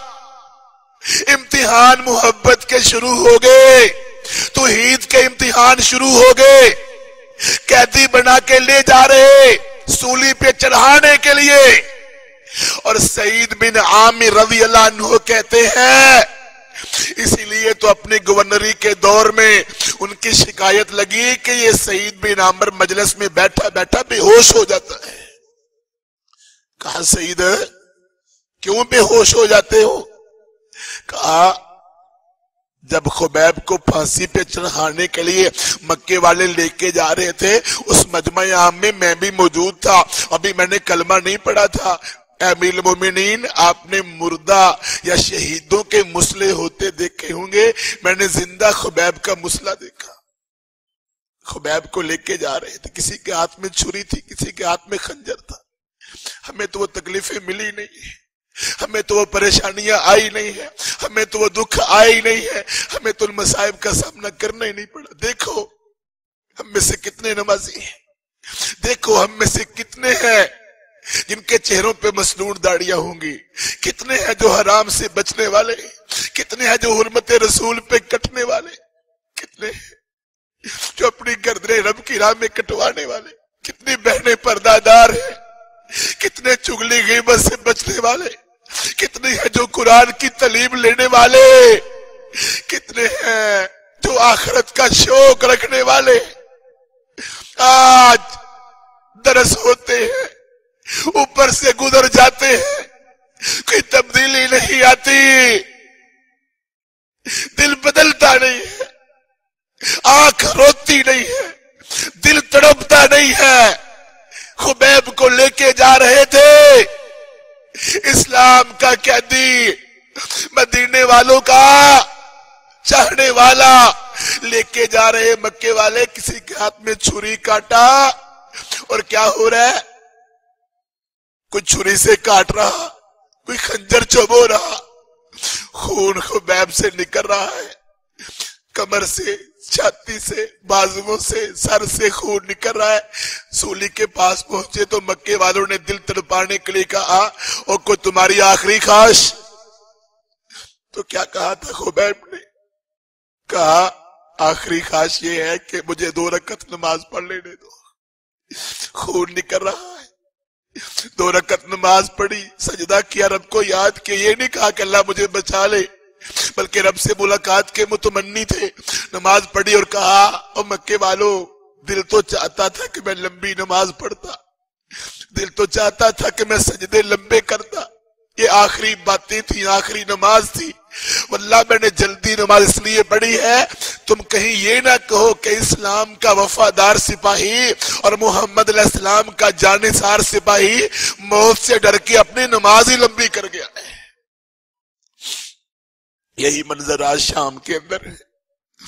امتحان محبت کے شروع ہو گئے، توحید کے امتحان شروع ہو گئے، قیدی بنا کے لے جا رہے سولی پہ چڑھانے کے لیے۔ اور سعید بن عامر رضی اللہ عنہ کہتے ہیں اسی لیے تو اپنی گورنری کے دور میں ان کی شکایت لگی کہ یہ سعید بن عامر مجلس میں بیٹھا بیٹھا بے ہوش ہو جاتا ہے۔ کہا سعید کیوں بے ہوش ہو جاتے ہو؟ کہا جب خبیب کو پھانسی پہ چڑھانے کے لیے مکے والے لے کے جا رہے تھے، اس مجمع عام میں بھی موجود تھا، ابھی میں نے کلمہ نہیں پڑھا تھا۔ اے امیر المومنین، آپ نے مردہ یا شہیدوں کے مسلح ہوتے دیکھے ہوں گے، میں نے زندہ خبیب کا مسلح دیکھا۔ خبیب کو لے کے جا رہے تھے، کسی کے ہاتھ میں چھری تھی، کسی کے ہاتھ میں خنجر تھا۔ ہمیں تو وہ تکلیفیں ملی نہیں ہیں، ہمیں تو وہ پریشانیاں آئی نہیں ہیں، ہمیں تو وہ دکھ آئی نہیں ہے، ہمیں تو ان مصائب کا سامنا کرنا ہی نہیں پڑا۔ دیکھو ہم میں سے کتنے نمازی ہیں، دیکھو ہم میں سے کتنے ہیں جن کے چہروں پہ مسنون داڑیاں ہوں گی، کتنے ہیں جو حرام سے بچنے والے، کتنے ہیں جو حرمت رسول پہ کٹنے والے، کتنے ہیں جو اپنی گردنیں رب کی راہ میں کٹوانے والے، کتنی بہنیں پردہ دار ہیں، کتنے چگلی غیبت سے بچنے والے، کتنے ہیں جو قرآن کی تعلیم لینے والے، کتنے ہیں جو آخرت کا شوق رکھنے والے۔ آج درس ہوتے ہیں، اوپر سے گزر جاتے ہیں، کوئی تبدیلی نہیں آتی، دل بدلتا نہیں ہے، آنکھ روتی نہیں ہے، دل تڑپتا نہیں ہے۔ خبیب کو لے کے جا رہے تھے، اسلام کا قیدی، مدینے والوں کا چاہنے والا، لے کے جا رہے مکے والے، کسی کے ہاتھ میں چھری کاٹا، اور کیا ہو رہا ہے؟ کوئی چھری سے کاٹ رہا، کوئی خنجر چبو رہا، خون خبیب سے نکل رہا ہے، کمر سے، چھاتی سے، بازوؤں سے، سر سے خون نکل رہا ہے۔ سولی کے پاس پہنچے تو مکے والوں نے دل تڑپانے کے لیے کہا اور کوئی تمہاری آخری خواہش؟ تو کیا کہا تھا خبیب نے؟ کہا آخری خواہش یہ ہے کہ مجھے 2 رکعت نماز پڑھ لینے دو، خون نکل رہا ہے۔ 2 رکعت نماز پڑھی، سجدہ کیا، رب کو یاد کیا، یہ نہیں کہا کہ اللہ مجھے بچا لے، بلکہ رب سے ملاقات کے متمنی تھے۔ نماز پڑھی اور کہا او مکے والو، دل تو چاہتا تھا کہ میں لمبی نماز پڑھتا، دل تو چاہتا تھا کہ میں سجدے لمبے کرتا، یہ آخری باتیں تھی، آخری نماز تھی، واللہ میں نے جلدی نماز اس لیے پڑھی ہے تم کہیں یہ نہ کہو کہ اسلام کا وفادار سپاہی اور محمد علیہ السلام کا جانثار سپاہی موت سے ڈر کے اپنی نماز ہی لمبی کر گیا ہے۔ یہی منظر آج شام کے اندر ہے۔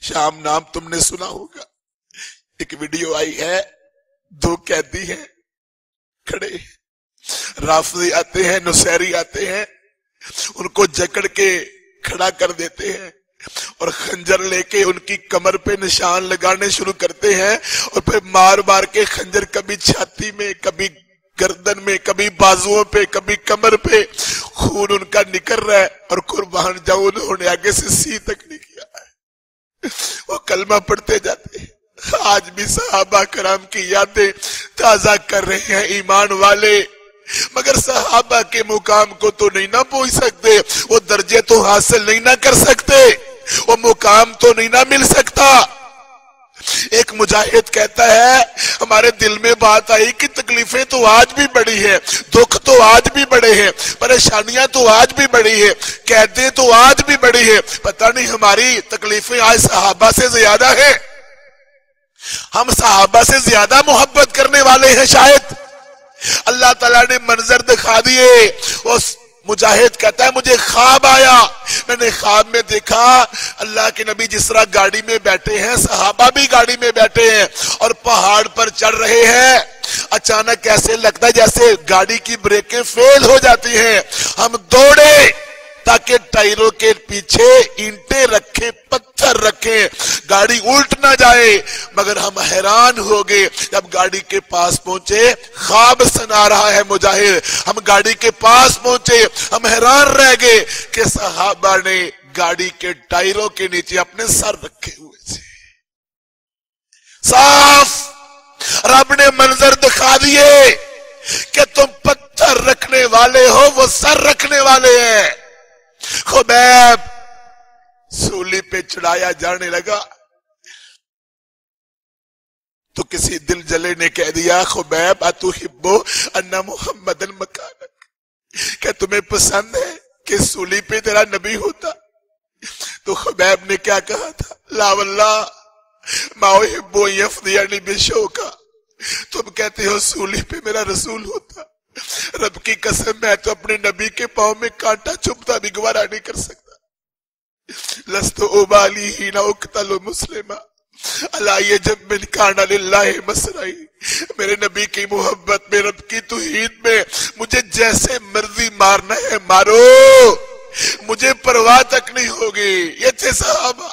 شام نام تم نے سنا ہوگا، ایک ویڈیو آئی ہے، 2 قیدی ہیں کھڑے، رافضی آتے ہیں، نصیری آتے ہیں، ان کو جکڑ کے کھڑا کر دیتے ہیں اور خنجر لے کے ان کی کمر پہ نشان لگانے شروع کرتے ہیں، اور پھر مار مار کے خنجر کبھی چھاتی میں، کبھی گردن میں، کبھی بازوؤں پہ، کبھی کمر پہ، خون ان کا نکل رہا ہے، اور قربان جاؤ انہوں نے آگے سے سی تک نہیں کیا ہے، وہ کلمہ پڑھتے جاتے ہیں۔ آج بھی صحابہ کرام کی یادیں تازہ کر رہے ہیں ایمان والے، مگر صحابہ کے مقام کو تو نہیں نہ پہنچ سکتے، وہ درجے تو حاصل نہیں نہ کر سکتے، وہ مقام تو نہیں نہ مل سکتا۔ ایک مجاہد کہتا ہے ہمارے دل میں بات آئی کہ تکلیفیں تو آج بھی بڑی ہیں، دکھ تو آج بھی بڑے ہیں، پریشانیاں تو آج بھی بڑی ہیں، قیدیں تو آج بھی بڑی ہیں، پتہ نہیں ہماری تکلیفیں آج صحابہ سے زیادہ ہیں، ہم صحابہ سے زیادہ محبت کرنے والے ہیں شاید۔ اللہ تعالیٰ نے منظر دکھا دیے، اس مجاہد کہتا ہے مجھے خواب آیا، میں نے خواب میں دیکھا اللہ کے نبی جس طرح گاڑی میں بیٹھے ہیں، صحابہ بھی گاڑی میں بیٹھے ہیں اور پہاڑ پر چڑھ رہے ہیں، اچانک ایسے لگتا ہے جیسے گاڑی کی بریکیں فیل ہو جاتی ہیں، ہم دوڑے تاکہ ٹائروں کے پیچھے اینٹیں رکھیں، پتھر رکھیں، گاڑی الٹ نہ جائے، مگر ہم حیران ہو گئے جب گاڑی کے پاس پہنچے، خواب سنا رہا ہے مجاہد، ہم گاڑی کے پاس پہنچے، ہم حیران رہ گئے کہ صحابہ نے گاڑی کے ٹائروں کے نیچے اپنے سر رکھے ہوئے تھے۔ صاف رب نے منظر دکھا دیے کہ تم پتھر رکھنے والے ہو، وہ سر رکھنے والے ہیں۔ خبیب سولی پہ چڑھایا جانے لگا تو کسی دل جلے نے کہہ دیا خبیب اتحب ان محمد مکانک، کیا تمہیں پسند ہے کہ سولی پہ تیرا نبی ہوتا؟ تو خبیب نے کیا کہا تھا؟ لا واللہ ما احب ان یفدینی بشوکا، تم کہتے ہو سولی پہ میرا رسول ہوتا، رب کی قسم میں تو اپنے نبی کے پاؤں میں کانٹا چبھتا بھی گوارا نہیں کر سکتا۔ لست ابالی حین اقتل مسلما الا یجب من کان للہ مسرعی، میرے نبی کی محبت میں، رب کی توحید میں مجھے جیسے مرضی مارنا ہے مارو، مجھے پرواہ تک نہیں ہوگی۔ یہ تھے صحابہ،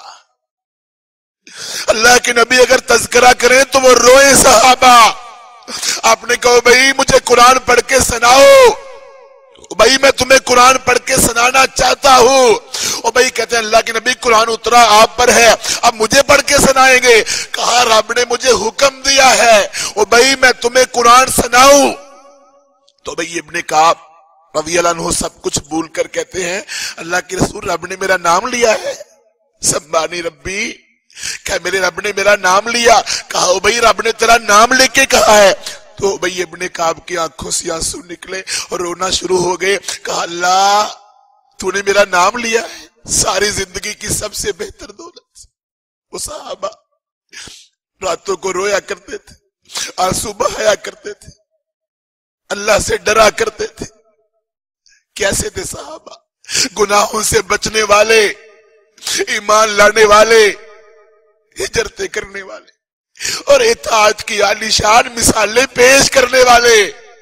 اللہ کے نبی اگر تذکرہ کریں تو وہ روئے صحابہ۔ آپ نے کہا بھائی مجھے قرآن پڑھ کے سناؤ، بھائی میں تمہیں قرآن پڑھ کے سنانا چاہتا ہوں، اور بھائی کہتے ہیں اللہ کے نبی قرآن اترا آپ پر ہے، اب مجھے پڑھ کے سنائیں گے؟ کہا رب نے مجھے حکم دیا ہے اور بھائی میں تمہیں قرآن سناؤں۔ تو بھائی ابن کعب رضی اللہ عنہ سب کچھ بھول کر کہتے ہیں اللہ کے رسول رب نے میرا نام لیا ہے، سبحانی ربی، کیا میرے رب نے میرا نام لیا؟ کہا بھائی رب نے تیرا نام لے کے کہا ہے۔ تو بھئی ابن کعب کی آنکھوں سے آنسو نکلے اور رونا شروع ہو گئے، کہا اللہ تو نے میرا نام لیا ہے، ساری زندگی کی سب سے بہتر دولت۔ وہ صحابہ راتوں کو رویا کرتے تھے، آنسو بہایا کرتے تھے، اللہ سے ڈرا کرتے تھے۔ کیسے تھے صحابہ؟ گناہوں سے بچنے والے، ایمان لانے والے، ہجرتیں کرنے والے اور اطاعت کی عالیشان مثالیں پیش کرنے والے۔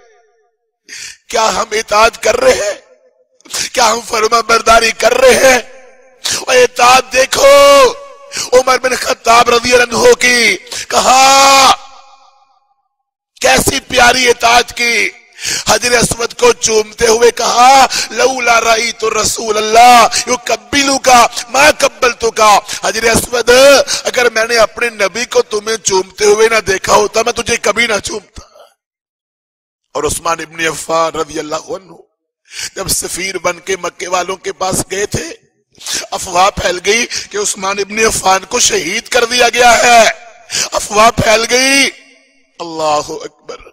کیا ہم اطاعت کر رہے ہیں؟ کیا ہم فرما برداری کر رہے ہیں؟ اور اطاعت دیکھو عمر بن خطاب رضی اللہ عنہ کی، کہا کیسی پیاری اطاعت کی، حجر اسود کو چومتے ہوئے کہا لولا رأیت رسول اللہ یقبلک ما قبلتک، حجر اسود اگر میں نے اپنے نبی کو تمہیں چومتے ہوئے نہ دیکھا ہوتا میں تجھے کبھی نہ چومتا۔ اور عثمان ابن عفان رضی اللہ عنہ جب سفیر بن کے مکے والوں کے پاس گئے تھے، افواہ پھیل گئی کہ عثمان ابن عفان کو شہید کر دیا گیا ہے، افواہ پھیل گئی، اللہ اکبر۔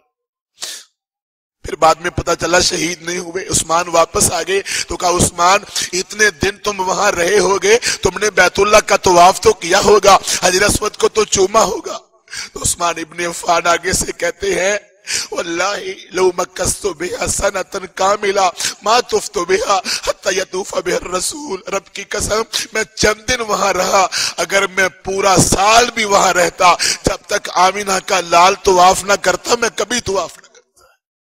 پھر بعد میں پتا چلا شہید نہیں ہوئے، عثمان واپس آگئے تو کہا عثمان اتنے دن تم وہاں رہے ہوگے، تم نے بیت اللہ کا طواف تو کیا ہوگا، حجر اسود کو تو چوما ہوگا۔ تو عثمان ابن عفان آگے سے کہتے ہیں واللہ لو مکست بها سنۃ کاملہ ما طفت بها حتی یطوف بها الرسول، رب کی قسم میں چند دن وہاں رہا، اگر میں پورا سال بھی وہاں رہتا، جب تک آمینہ کا لال طواف نہ کرتا میں کبھی طواف نہ کرتا۔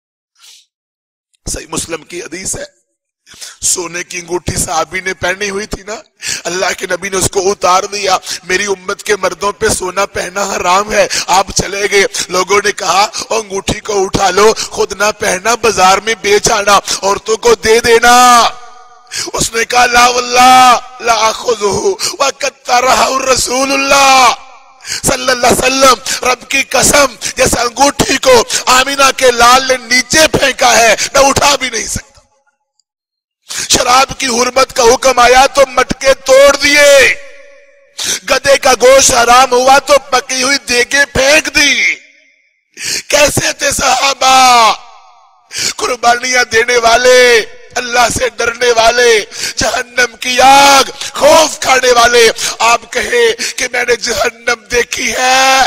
صحیح مسلم کی حدیث ہے، سونے کی انگوٹھی صحابی نے پہنی ہوئی تھی نا، اللہ کے نبی نے اس کو اتار دیا، میری امت کے مردوں پہ سونا پہنا حرام ہے، آپ چلے گئے، لوگوں نے کہا او انگوٹھی کو اٹھا لو، خود نہ پہنا بازار میں بیچ آنا، عورتوں کو دے دینا۔ اس نے کہا لا واللہ لا اخذہ وقد طرحہ الرسول اللہ صلی اللہ علیہ وسلم، رب کی قسم جس انگوٹھی کو آمینہ کے لال نے نیچے پھینکا ہے میں اٹھا بھی نہیں سکتا۔ شراب کی حرمت کا حکم آیا تو مٹکے توڑ دیے، گدے کا گوشت حرام ہوا تو پکی ہوئی دیگیں پھینک دی۔ کیسے تھے صحابہ؟ قربانیاں دینے والے، اللہ سے ڈرنے والے، جہنم کی آگ خوف کھانے والے۔ آپ کہے کہ میں نے جہنم دیکھی ہے،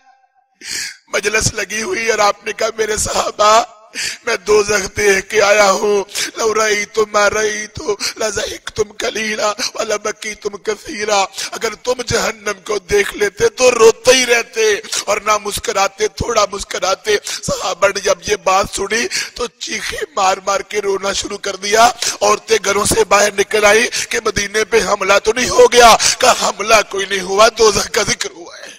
مجلس لگی ہوئی اور آپ نے کہا میرے صحابہ میں دوزخ دیکھ کے آیا ہوں، لو رأیتم ما رأیت لضحکتم قلیلا ولبکیتم کثیرا، اگر تم جہنم کو دیکھ لیتے تو روتے ہی رہتے اور نہ مسکراتے، تھوڑا مسکراتے۔ صحابہ نے جب یہ بات سنی تو چیخیں مار مار کے رونا شروع کر دیا۔ عورتیں گھروں سے باہر نکل آئی کہ مدینے پہ حملہ تو نہیں ہو گیا؟ کہا حملہ کوئی نہیں ہوا، دوزخ کا ذکر ہوا ہے۔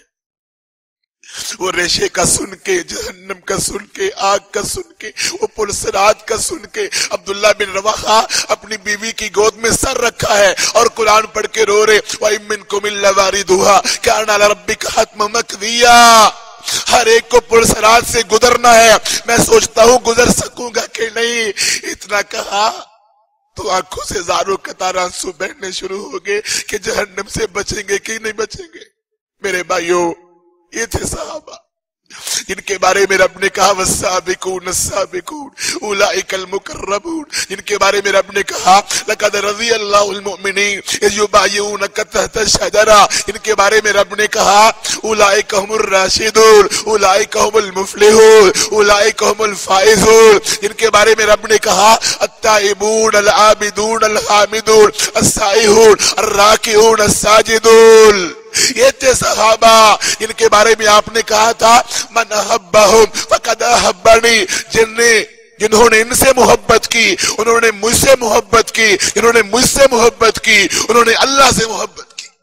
وہ ریشے کا سن کے، جہنم کا سن کے، آگ کا سن کے، وہ پلسرات کا سن کے عبداللہ بن رواحہ اپنی بیوی کی گود میں سر رکھا ہے اور قرآن پڑھ کے رو رہے وَإِن مِّنكُمْ إِلَّا وَارِدُهَا كَانَ عَلَى رَبِّكَ حَتْمًا مَّقْضِيًّا۔ ہر ایک کو پلسرات سے گزرنا ہے، میں سوچتا ہوں گزر سکوں گا کہ نہیں۔ اتنا کہا تو آنکھوں سے زاروں قطار آنسو بہنے شروع ہو گئے کہ جہنم سے بچیں گے کہ نہیں بچیں گے۔ میرے بھائیو، یہ تھے صحابہ جن کے بارے میں رب نے کہا والسابقون السابقون اولئک المقربون، جن کے بارے میں رب نے کہا لقد رضی اللہ المؤمنین اذ یبایعونک تحت الشجرہ، جن کے بارے میں رب نے کہا اولئک هم الراشدون اولئک هم المفلحون اولئک هم الفائزون، جن کے بارے میں رب نے کہا التائبون العابدون الحامدون السائحون الراکعون الساجدون۔ یہ تھے صحابہ جن کے بارے میں آپ نے کہا تھا من احبہم فقد احبنی، جنہوں نے ان سے محبت کی انہوں نے مجھ سے محبت کی، جنہوں نے مجھ سے محبت کی انہوں نے اللہ سے محبت کی۔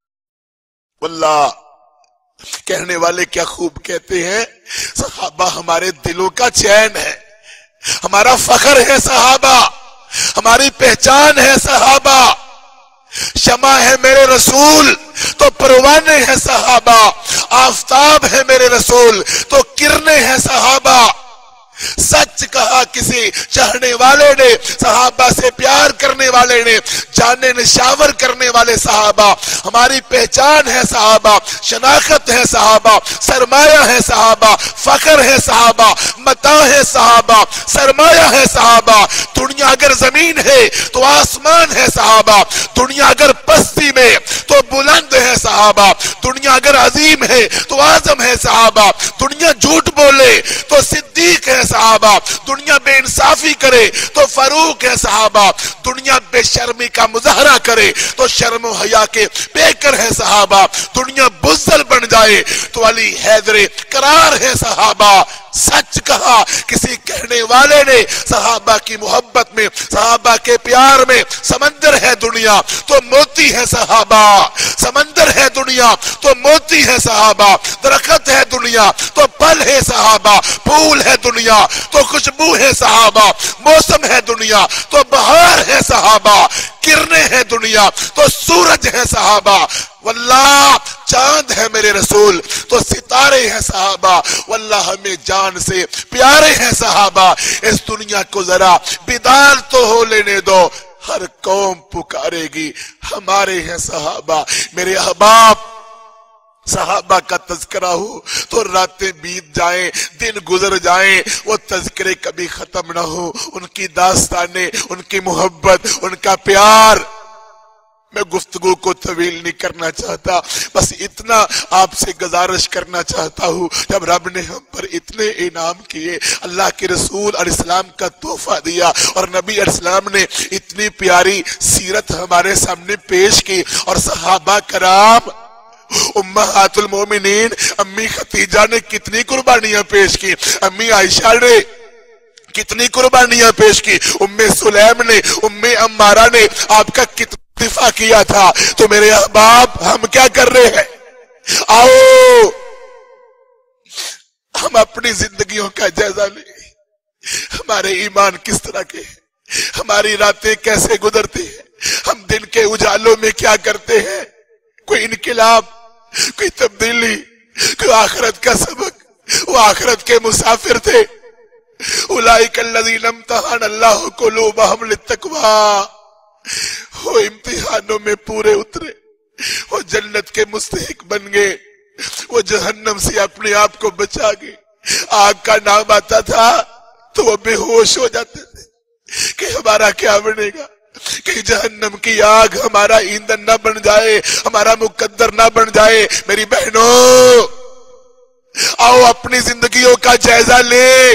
واللہ کہنے والے کیا خوب کہتے ہیں، صحابہ ہمارے دلوں کا چین ہے، ہمارا فخر ہے صحابہ، ہماری پہچان ہے صحابہ۔ شمع ہے میرے رسول تو پروانے ہیں صحابہ، آفتاب ہے میرے رسول تو کرنیں ہیں صحابہ۔ سچ کہا کسی چاہنے والے نے، صحابہ سے پیار کرنے والے نے، جانے نشاور کرنے والے صحابہ، ہماری پہچان ہے صحابہ، شناخت ہے صحابہ، سرمایہ ہے صحابہ، فخر ہے صحابہ، متاع ہے صحابہ، سرمایہ ہے صحابہ۔ دنیا اگر زمین ہے تو آسمان ہے صحابہ، دنیا اگر پستی میں تو بلند ہے صحابہ، دنیا اگر عظیم ہے تو اعظم ہے صحابہ، دنیا جھوٹ بولے تو صدیق ہے صحابہ، دنیا بے انصافی کرے تو فاروق ہے صحابہ، دنیا بے شرمی کا مظاہرہ کرے تو شرم و حیا کے پیکر ہے صحابہ، دنیا بزدل بن جائے تو علی حیدر قرار ہے صحابہ۔ سچ کہا کسی کہنے والے نے، صحابہ کی محبت میں، صحابہ کے پیار میں سمندر ہے دنیا تو موتی ہے صحابہ، سمندر ہے دنیا تو موتی ہے صحابہ، درخت ہے دنیا تو پھل ہے صحابہ، پھول ہے دنیا تو خوشبو ہے صحابہ، موسم ہے دنیا تو بہار ہے صحابہ، کرنیں ہے دنیا تو سورج ہے صحابہ، واللہ چاند ہے میرے رسول تو ستارے ہیں صحابہ، واللہ ہمیں جان سے پیارے ہیں صحابہ۔ اس دنیا کو ذرا بیدار تو ہو لینے دو، ہر قوم پکارے گی ہمارے ہیں صحابہ۔ میرے احباب، صحابہ کا تذکرہ ہو تو راتیں بیت جائیں، دن گزر جائیں، وہ تذکرے کبھی ختم نہ ہو، ان کی داستانیں، ان کی محبت، ان کا پیار میں گفتگو کو طویل نہیں کرنا چاہتا، بس اتنا آپ سے گزارش کرنا چاہتا ہوں، جب رب نے ہم پر اتنے انعام کیے، اللہ کے رسول علیہ السلام کا تحفہ دیا، اور نبی علیہ السلام نے اتنی پیاری سیرت ہمارے سامنے پیش کی، اور صحابہ کرام امہات المومنین امی خدیجہ نے کتنی قربانیاں پیش کی، امی عائشہ نے کتنی قربانیاں پیش کی، ام سلیم نے، ام عمارہ نے آپ کا کتنا دفاع کیا تھا۔ تو میرے احباب ہم کیا کر رہے ہیں؟ آؤ ہم اپنی زندگیوں کا جائزہ لیں، ہمارے ایمان کس طرح کے ہیں، ہماری راتیں کیسے گزرتی ہیں، ہم دن کے اجالوں میں کیا کرتے ہیں، کوئی انقلاب، کوئی تبدیلی، کوئی آخرت کا سبق۔ وہ آخرت کے مسافر تھے، اولئک الذین امتحن اللہ قلوبہم للتقویٰ، وہ امتحانوں میں پورے اترے، وہ جنت کے مستحق بن گئے، وہ جہنم سے اپنے آپ کو بچا گئے۔ آگ کا نام آتا تھا تو وہ بے ہوش ہو جاتے تھے کہ ہمارا کیا بنے گا، کہ جہنم کی آگ ہمارا ایندھن نہ بن جائے، ہمارا مقدر نہ بن جائے۔ میری بہنوں آؤ اپنی زندگیوں کا جائزہ لیں،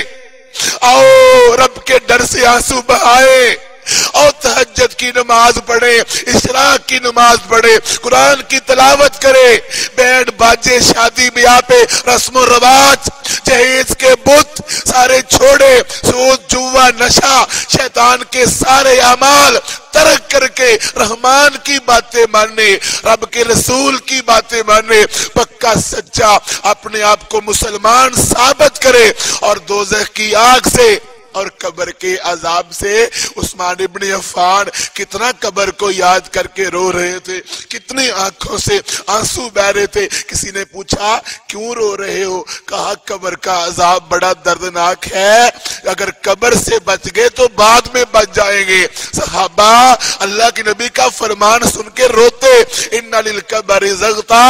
آؤ رب کے ڈر سے آنسو بہائے، اور تہجد کی نماز پڑھے، اشراق کی نماز پڑھے، قرآن کی تلاوت کرے، بینڈ باجے شادی بیاہ پہ رسم و رواج جہیز کے بت سارے چھوڑے، سود جوا نشہ شیطان کے سارے اعمال ترک کر کے رحمان کی باتیں ماننے، رب کے رسول کی باتیں ماننے، پکا سچا اپنے آپ کو مسلمان ثابت کرے، اور دوزخ کی آگ سے اور قبر کے عذاب سے۔ عثمان ابن عفان کتنا قبر کو یاد کر کے رو رہے تھے، کتنی آنکھوں سے آنسو بہ رہے تھے۔ کسی نے پوچھا کیوں رو رہے ہو؟ کہا قبر کا عذاب بڑا دردناک ہے، اگر قبر سے بچ گئے تو بعد میں بچ جائیں گے۔ صحابہ اللہ کے نبی کا فرمان سن کے روتے، ان للقبر زغطا،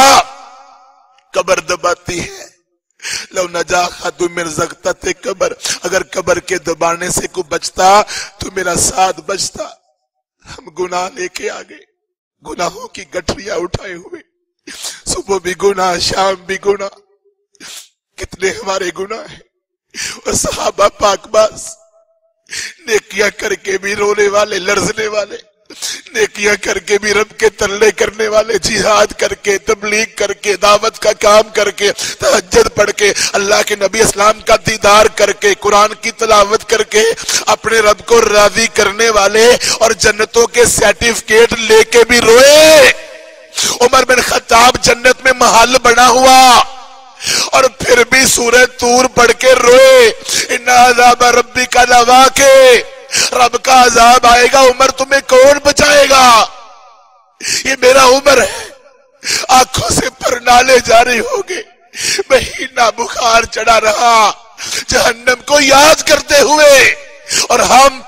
قبر دباتی ہے، لو نجا احد من زغطۃ قبر، اگر قبر کے دبانے سے کوئی بچتا تو میرا ساتھ بچتا۔ ہم گناہ لے کے آگے، گناہوں کی گٹھریاں اٹھائے ہوئے، صبح بھی گناہ شام بھی گناہ، کتنے ہمارے گناہ ہیں۔ اور صحابہ پاک باز نیکیاں کر کے بھی رونے والے، لرزنے والے، نیکیاں کر کے بھی رب کے ترلے کرنے والے، جہاد کر کے، تبلیغ کر کے، دعوت کا کام کر کے، تہجد پڑھ کے، اللہ کے نبی اسلام کا دیدار کر کے، قرآن کی تلاوت کر کے، اپنے رب کو راضی کرنے والے، اور جنتوں کے سرٹیفکیٹ لے کے بھی روئے۔ عمر بن خطاب جنت میں محل بنا ہوا، اور پھر بھی سورہ طور پڑھ کے روئے، ان عذاب ربک لواقع، رب کا عذاب آئے گا، عمر تمہیں کون بچائے گا؟ یہ میرا عمر ہے، آنکھوں سے پرنالے جاری ہو گئے، مہینہ بخار چڑھا رہا جہنم کو یاد کرتے ہوئے، اور ہم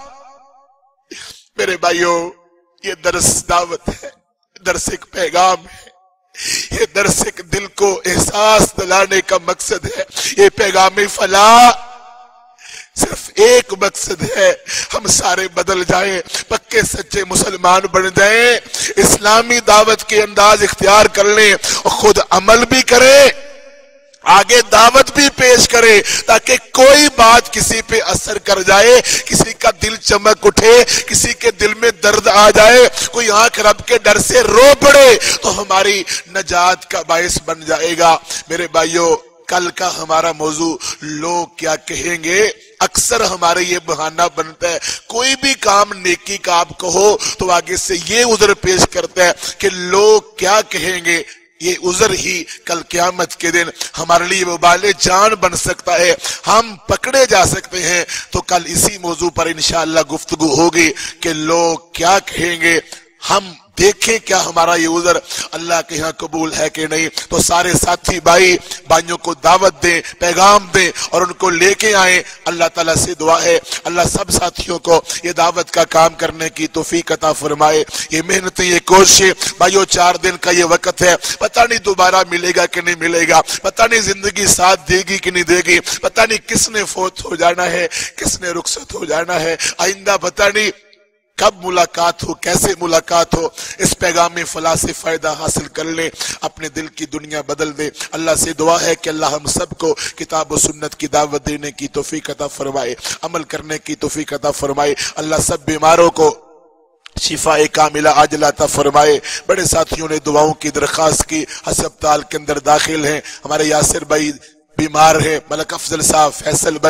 میرے بھائیوں یہ درس دعوت ہے، درس ایک پیغام ہے، یہ درس ایک دل کو احساس دلانے کا مقصد ہے، یہ پیغام فلاح صرف ایک مقصد ہے، ہم سارے بدل جائیں، پکے سچے مسلمان بن جائیں، اسلامی دعوت کے انداز اختیار کر لیں، اور خود عمل بھی کریں، آگے دعوت بھی پیش کرے، تاکہ کوئی بات کسی پہ اثر کر جائے، کسی کا دل چمک اٹھے، کسی کے دل میں درد آ جائے، کوئی آنکھ رب کے ڈر سے رو پڑے تو ہماری نجات کا باعث بن جائے گا۔ میرے بھائیوں کل کا ہمارا موضوع لوگ کیا کہیں گے، اکثر ہمارے یہ بہانہ بنتا ہے، کوئی بھی کام نیکی کا آپ کہو تو آگے سے یہ عذر پیش کرتا ہے کہ لوگ کیا کہیں گے۔ یہ عذر ہی کل قیامت کے دن ہمارے لیے وبال جان بن سکتا ہے، ہم پکڑے جا سکتے ہیں۔ تو کل اسی موضوع پر انشاءاللہ گفتگو ہوگی کہ لوگ کیا کہیں گے، ہم دیکھیں کیا ہمارا یہ عذر اللہ کے ہاں قبول ہے کہ نہیں۔ تو سارے ساتھی بھائیوں کو دعوت دیں، پیغام دیں، اور ان کو لے کے آئیں۔ اللہ تعالیٰ سے دعا ہے اللہ سب ساتھیوں کو یہ دعوت کا کام کرنے کی توفیق عطا فرمائے۔ یہ محنتیں، یہ کوششیں بھائیوں، 4 دن کا یہ وقت ہے، پتہ نہیں دوبارہ ملے گا کہ نہیں ملے گا، پتہ نہیں زندگی ساتھ دے گی کہ نہیں دے گی، پتہ نہیں کس نے فوت ہو جانا ہے، کس نے رخصت ہو جانا ہے، آئندہ پتہ نہیں کب ملاقات ہو، کیسے ملاقات ہو، اس پیغام فلاح سے فائدہ حاصل کر لیں، اپنے دل کی دنیا بدل دے۔ اللہ سے دعا ہے کہ اللہ ہم سب کو کتاب و سنت کی دعوت دینے کی توفیق عطا فرمائے، عمل کرنے کی توفیق عطا فرمائے۔ اللہ سب بیماروں کو شفاء کاملہ عاجلہ عطا فرمائے۔ بڑے ساتھیوں نے دعاؤں کی درخواست کی، ہسپتال کے اندر داخل ہیں، ہمارے یاسر بھائی بیمار ہیں، ملک افضل صاحب، فیصل بھائی